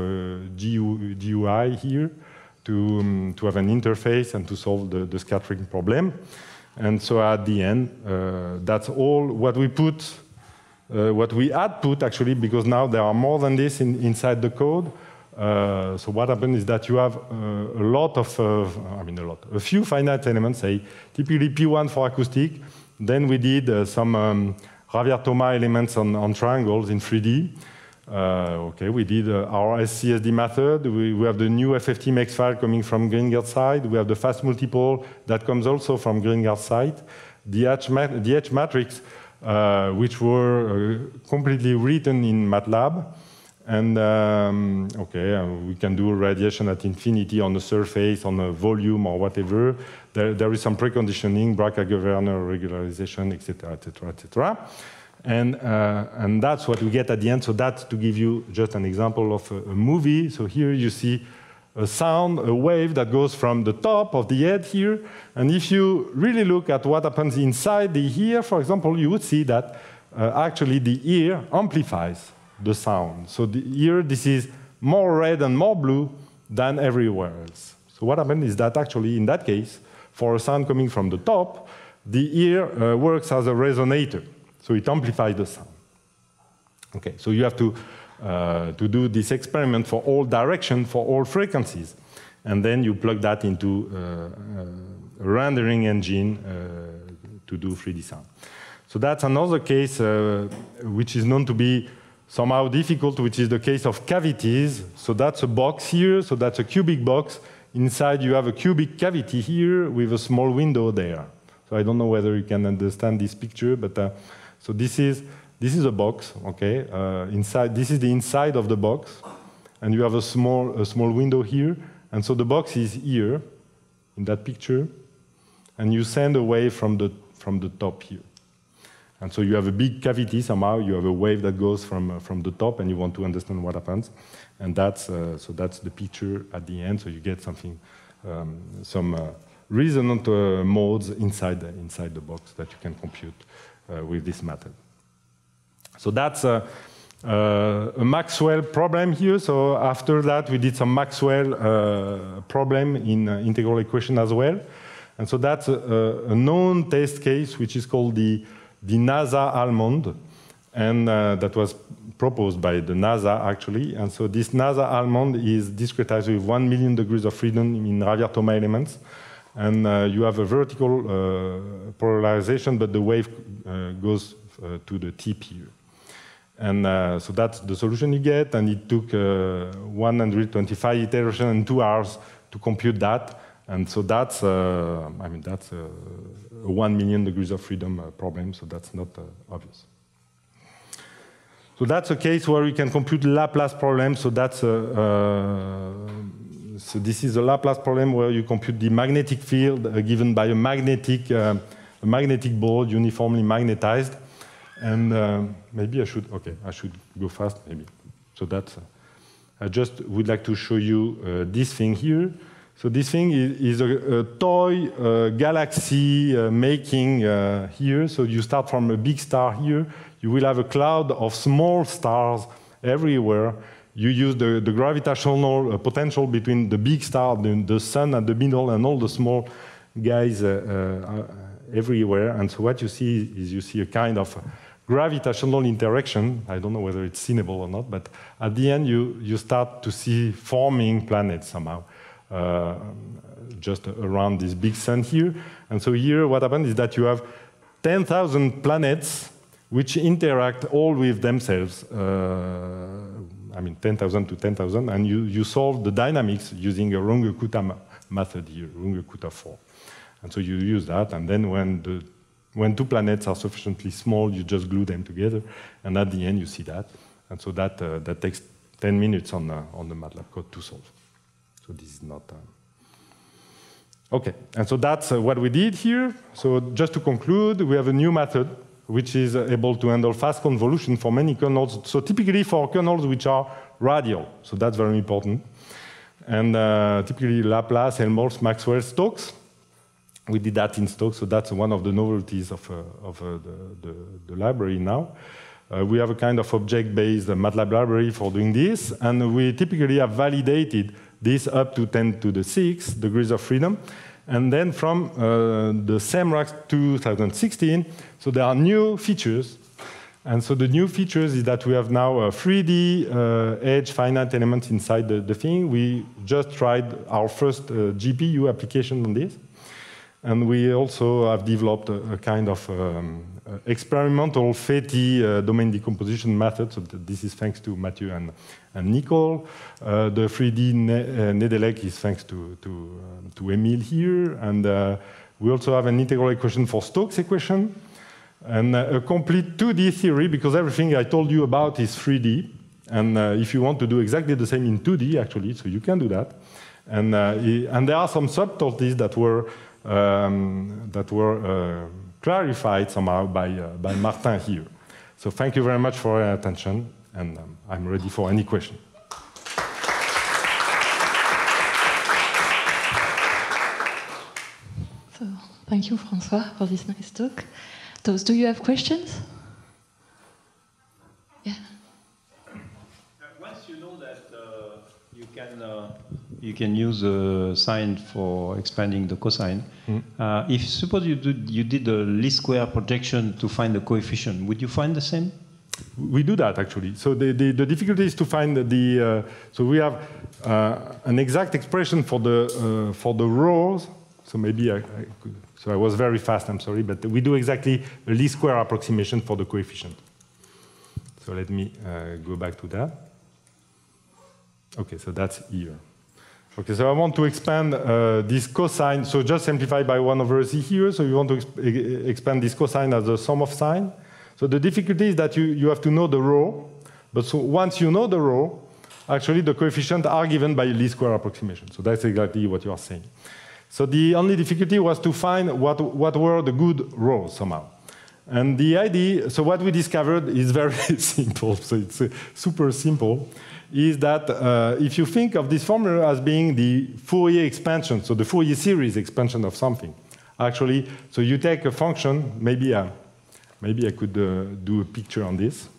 GUI here to have an interface and to solve the scattering problem. And so at the end, that's all what we put, what we had put actually, because now there are more than this inside the code. So what happened is that you have a few finite elements, say typically P1 for acoustic. Then we did some Ravier-Thoma elements on triangles in 3D. Okay, we did our SCSD method. We have the new FFT makes file coming from Greengard side. We have the fast multiple that comes also from Greengard side. The H matrix, which were completely written in MATLAB. And okay, we can do radiation at infinity on the surface, on a volume or whatever. There is some preconditioning, Bracka-Governor regularization, etc., etc., etc. And that's what we get at the end. So that's to give you just an example of a movie. So here you see a sound, a wave that goes from the top of the head here. And if you really look at what happens inside the ear, for example, you would see that actually the ear amplifies the sound. So the ear, this is more red and more blue than everywhere else. So what happened is that actually in that case, for a sound coming from the top, the ear works as a resonator. So it amplifies the sound. Okay, so you have to do this experiment for all directions, for all frequencies. And then you plug that into a rendering engine to do 3D sound. So that's another case which is known to be somehow difficult, which is the case of cavities. So that's a box here, so that's a cubic box. Inside you have a cubic cavity here with a small window there. So I don't know whether you can understand this picture, but so this is a box, okay? Inside, this is the inside of the box, and you have a small window here, and so the box is here in that picture, and you send a wave from the top here. And so you have a big cavity somehow, you have a wave that goes from the top, and you want to understand what happens. And that's, so that's the picture at the end, so you get something, some resonant modes inside the box that you can compute with this method. So that's a Maxwell problem here. So after that, we did some Maxwell problem in integral equation as well. And so that's a known test case, which is called the NASA Almond, and that was proposed by the NASA, actually. And so this NASA Almond is discretized with 1 million degrees of freedom in Ravier-Thoma elements. And you have a vertical polarization, but the wave goes to the tip here. And so that's the solution you get, and it took 125 iterations and 2 hours to compute that. And so that's, I mean, that's a 1 million degrees of freedom problem, so that's not obvious. So that's a case where we can compute Laplace problem. So that's so this is a Laplace problem where you compute the magnetic field given by a magnetic ball uniformly magnetized. And maybe I should go fast maybe. So that's, I just would like to show you this thing here. So this thing is a toy galaxy making here. So you start from a big star here. You will have a cloud of small stars everywhere. You use the gravitational potential between the big star, the sun at the middle, and all the small guys everywhere. And so what you see is you see a kind of gravitational interaction. I don't know whether it's seeable or not, but at the end you start to see forming planets somehow. Just around this big sun here. And so here what happens is that you have 10,000 planets which interact all with themselves. I mean 10,000 to 10,000, and you solve the dynamics using a Runge-Kutta method here, Runge-Kutta 4. And so you use that, and then when 2 planets are sufficiently small, you just glue them together, and at the end you see that. And so that takes 10 minutes on the MATLAB code to solve. So this is not... OK, and so that's what we did here. So just to conclude, we have a new method which is able to handle fast convolution for many kernels. So typically for kernels which are radial. So that's very important. And typically Laplace, Helmholtz, Maxwell, Stokes. We did that in Stokes, so that's one of the novelties of the library now. We have a kind of object-based MATLAB library for doing this, and we typically have validated this up to 10 to the 6 degrees of freedom. And then from the SEMRAX 2016, so there are new features. And so the new features is that we have now a 3D edge finite elements inside the thing. We just tried our first GPU application on this. And we also have developed a kind of experimental Feti domain decomposition method. So this is thanks to Mathieu and Nicole. The 3D Nedelec is thanks to Emile here. And we also have an integral equation for Stokes equation. And a complete 2D theory, because everything I told you about is 3D. And if you want to do exactly the same in 2D, actually, so you can do that. And there are some subtleties that were clarified somehow by Martin here. So thank you very much for your attention, and I'm ready for any question. So thank you, François, for this nice talk. Do you have questions? Yeah. Once you know that you can use a sign for expanding the cosine, if suppose you did a least square projection to find the coefficient, would you find the same? We do that actually. So the difficulty is to find the. So we have an exact expression for the rows. So maybe I could. So I was very fast. I'm sorry, but we do exactly a least square approximation for the coefficient. So let me go back to that. Okay, so that's here. Okay, so I want to expand this cosine. So just simplify by 1/z here. So you want to expand this cosine as a sum of sine. So the difficulty is that you have to know the row. But so once you know the row, actually the coefficients are given by a least square approximation. So that's exactly what you are saying. So the only difficulty was to find what were the good rows somehow. And the idea, so what we discovered is very simple. So it's super simple. Is that if you think of this formula as being the Fourier expansion, so the Fourier series expansion of something, actually, so you take a function, maybe I could do a picture on this.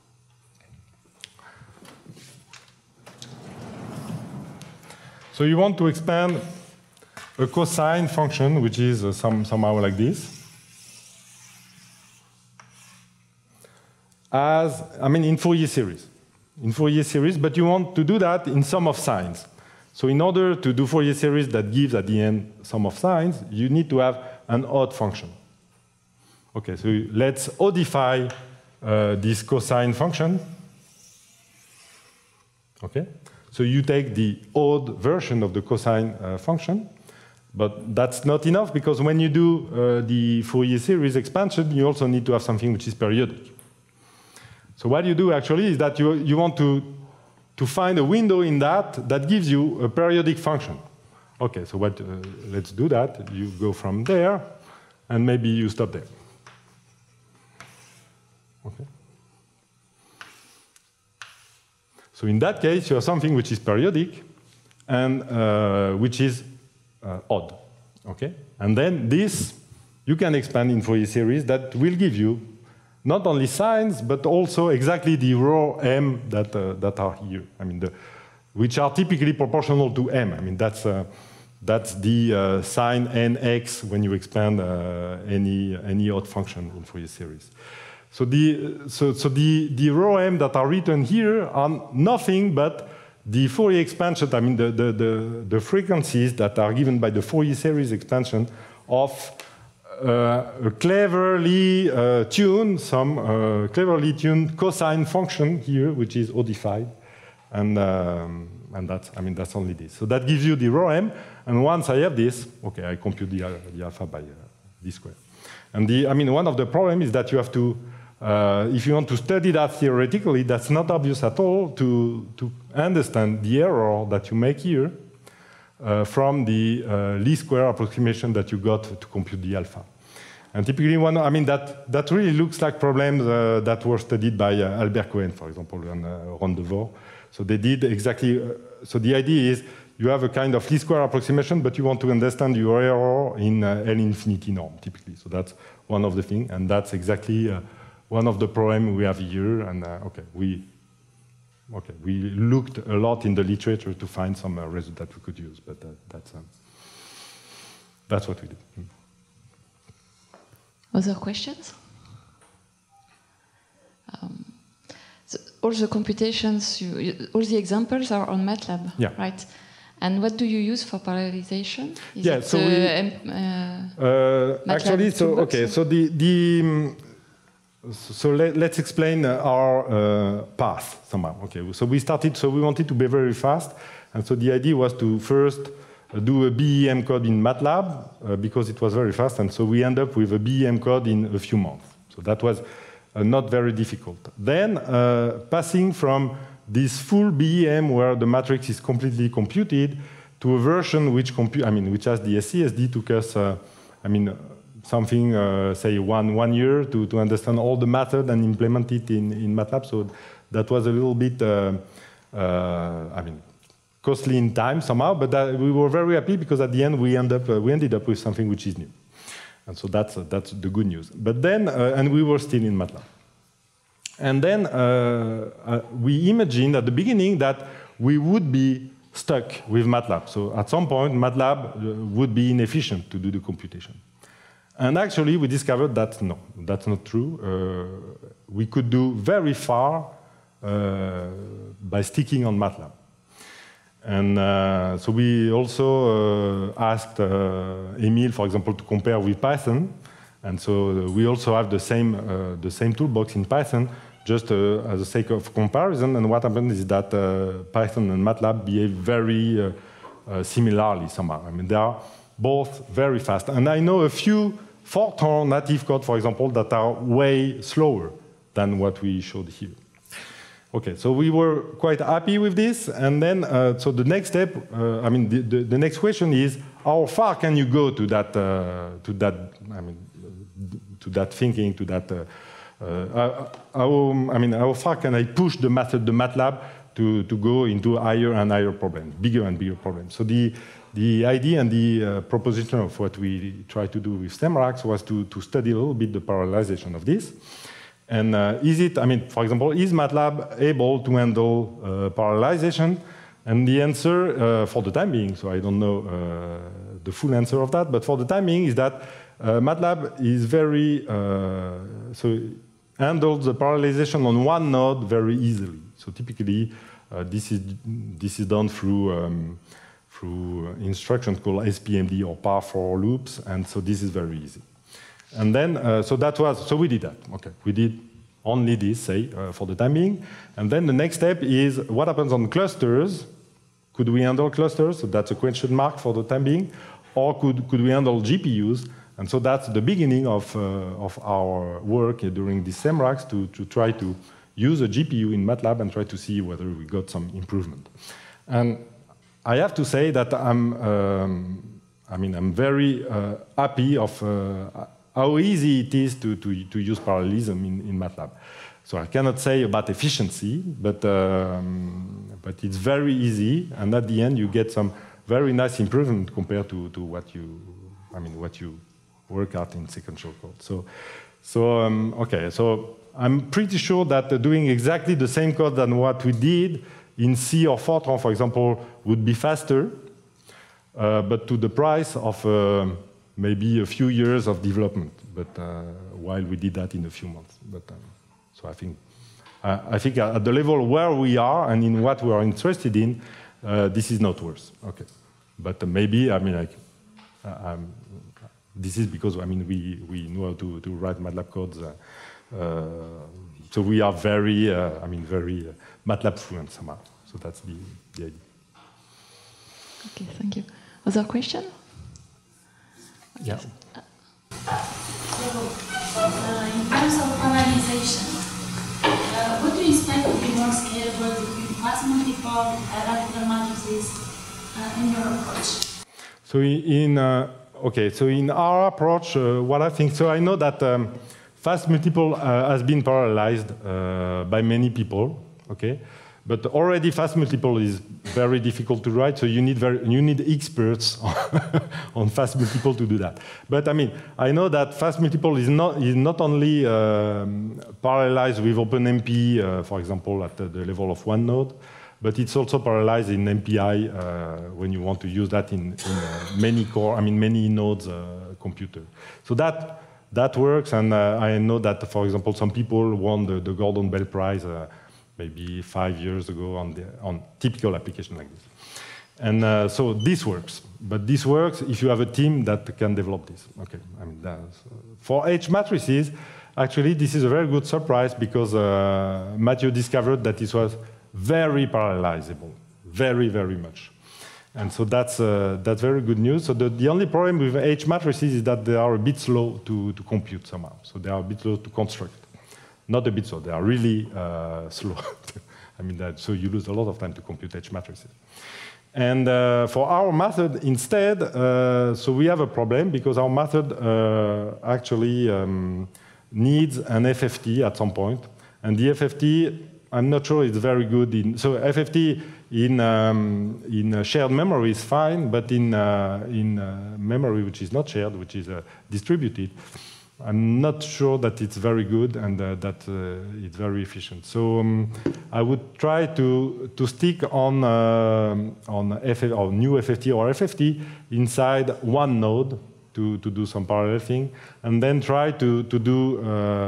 So you want to expand a cosine function, which is somehow like this, in Fourier series. In Fourier series, but you want to do that in sum of sines. So in order to do Fourier series that gives at the end sum of sines, you need to have an odd function. Okay, so let's oddify this cosine function. Okay, so you take the odd version of the cosine function, but that's not enough because when you do the Fourier series expansion, you also need to have something which is periodic. So what you do actually is that you want to find a window in that gives you a periodic function. Okay, so let's do that. You go from there, and maybe you stop there. Okay. So in that case, you have something which is periodic and which is odd. Okay, and then this you can expand in Fourier series that will give you not only sines, but also exactly the row m that are here. I mean, which are typically proportional to m. I mean, that's the sine nx when you expand any odd function in Fourier series. So the row m that are written here are nothing but the Fourier expansion. I mean, the frequencies that are given by the Fourier series expansion of a cleverly tuned cosine function here, which is oddified, and that's only this. So that gives you the row m, and once I have this, okay, I compute the alpha by d squared. And one of the problems is that you have to, if you want to study that theoretically, that's not obvious at all to understand the error that you make here. From the least square approximation that you got to compute the alpha. And typically, that really looks like problems that were studied by Albert Cohen, for example, and Ron DeVore. So they did exactly, so the idea is you have a kind of least square approximation, but you want to understand your error in L infinity norm, typically. So that's one of the things, and that's exactly one of the problems we have here. And we looked a lot in the literature to find some result that we could use, but that's what we did. Other questions? So all the computations, all the examples are on MATLAB, yeah. Right? And what do you use for parallelization? Is yeah, it, so actually, so okay, so so let's explain our path somehow. Okay, so we started, so we wanted to be very fast, and so the idea was to first do a BEM code in MATLAB because it was very fast, and so we end up with a BEM code in a few months. So that was not very difficult. Then passing from this full BEM where the matrix is completely computed to a version which has the SCSD took us, something, say one year to understand all the method and implement it in MATLAB. So that was a little bit, costly in time somehow, but we were very happy because at the end we ended up with something which is new. And so that's the good news. But then, and we were still in MATLAB. And then we imagined at the beginning that we would be stuck with MATLAB. So at some point, MATLAB would be inefficient to do the computation. And actually, we discovered that no, that's not true. We could do very far by sticking on MATLAB. And so we also asked Emil, for example, to compare with Python. And so we also have the same toolbox in Python, just as a sake of comparison. And what happened is that Python and MATLAB behave very similarly somehow. I mean, they are both very fast. And I know a few Fortran native code, for example, that are way slower than what we showed here. Okay, so we were quite happy with this, and then so the next step, the next question is how far can you go to that thinking, to that how far can I push the MATLAB to go into higher and higher problems, bigger and bigger problems? So the idea and the proposition of what we try to do with StemRax was to study a little bit the parallelization of this. And for example, is MATLAB able to handle parallelization? And the answer, for the time being, so I don't know the full answer of that, but for the time being is that MATLAB is very, so handles the parallelization on one node very easily. So typically, this is done through instructions called SPMD or par4 loops, and so this is very easy. And then, so we did that. Okay, we did only this, say, for the time being. And then the next step is what happens on clusters. Could we handle clusters? So that's a question mark for the time being. Or could we handle GPUs? And so that's the beginning of our work during this StemRax to try to use a GPU in MATLAB and try to see whether we got some improvement. And I have to say that I'm very happy of how easy it is to use parallelism in MATLAB. So I cannot say about efficiency, but it's very easy, and at the end you get some very nice improvement compared to what you work out in sequential code. So I'm pretty sure that doing exactly the same code than what we did in C or Fortran, for example, would be faster, but to the price of maybe a few years of development. But while we did that in a few months. But so I think at the level where we are and in what we are interested in, this is not worse. Okay, but maybe this is because we know how to write MATLAB codes. So we are very very MATLAB fluent somehow. So that's the idea. Okay, thank you. Other question? Yeah. In terms of parallelization, what do you expect to be more scalable between fast multiple and radical matrices in your approach? So in our approach, what I think, so I know that fast multiple has been parallelized by many people, okay? But already fast multiple is very difficult to write, so you need experts on fast multiple to do that. But I know that fast multiple is not only parallelized with OpenMP, for example, at the level of one node, but it's also parallelized in MPI when you want to use that in many nodes computer. So that works, and I know that, for example, some people won the Gordon Bell Prize maybe 5 years ago on typical application like this. And so this works, but this works if you have a team that can develop this. Okay, for H matrices, actually, this is a very good surprise because Mathieu discovered that it was very parallelizable, very, very much. And so that's very good news. So the only problem with H matrices is that they are a bit slow to compute somehow. So they are a bit slow to construct. Not a bit slow, they are really slow. I mean, so you lose a lot of time to compute H matrices. And for our method instead, so we have a problem because our method actually needs an FFT at some point. And the FFT, I'm not sure it's very good in, so FFT in shared memory is fine, but in memory which is not shared, which is distributed, I'm not sure that it's very good and that it's very efficient. So I would try to stick on new FFT or FFT inside one node to do some parallel thing, and then try to do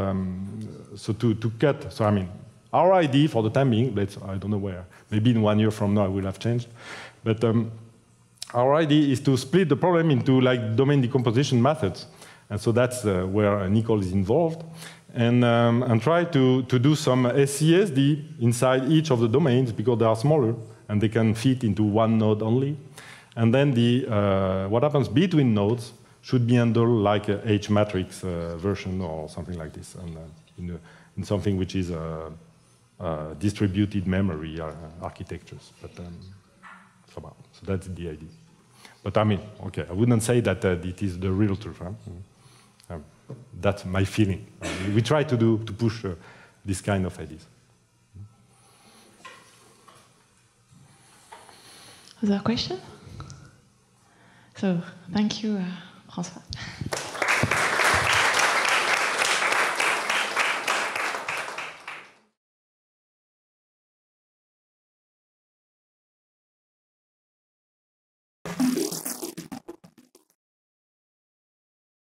to cut. So I mean, our idea for the time being, I don't know where. Maybe in 1 year from now I will have changed, but our idea is to split the problem into like domain decomposition methods. And so that's where Nicole is involved, and try to do some SCSD inside each of the domains because they are smaller and they can fit into one node only. And then what happens between nodes should be handled like a H matrix version or something like this, and in something which is distributed memory architectures. But so that's the idea. But I mean, okay, I wouldn't say that it is the real truth. Huh? That's my feeling. We try to push this kind of ideas. Other question? So, thank you, François.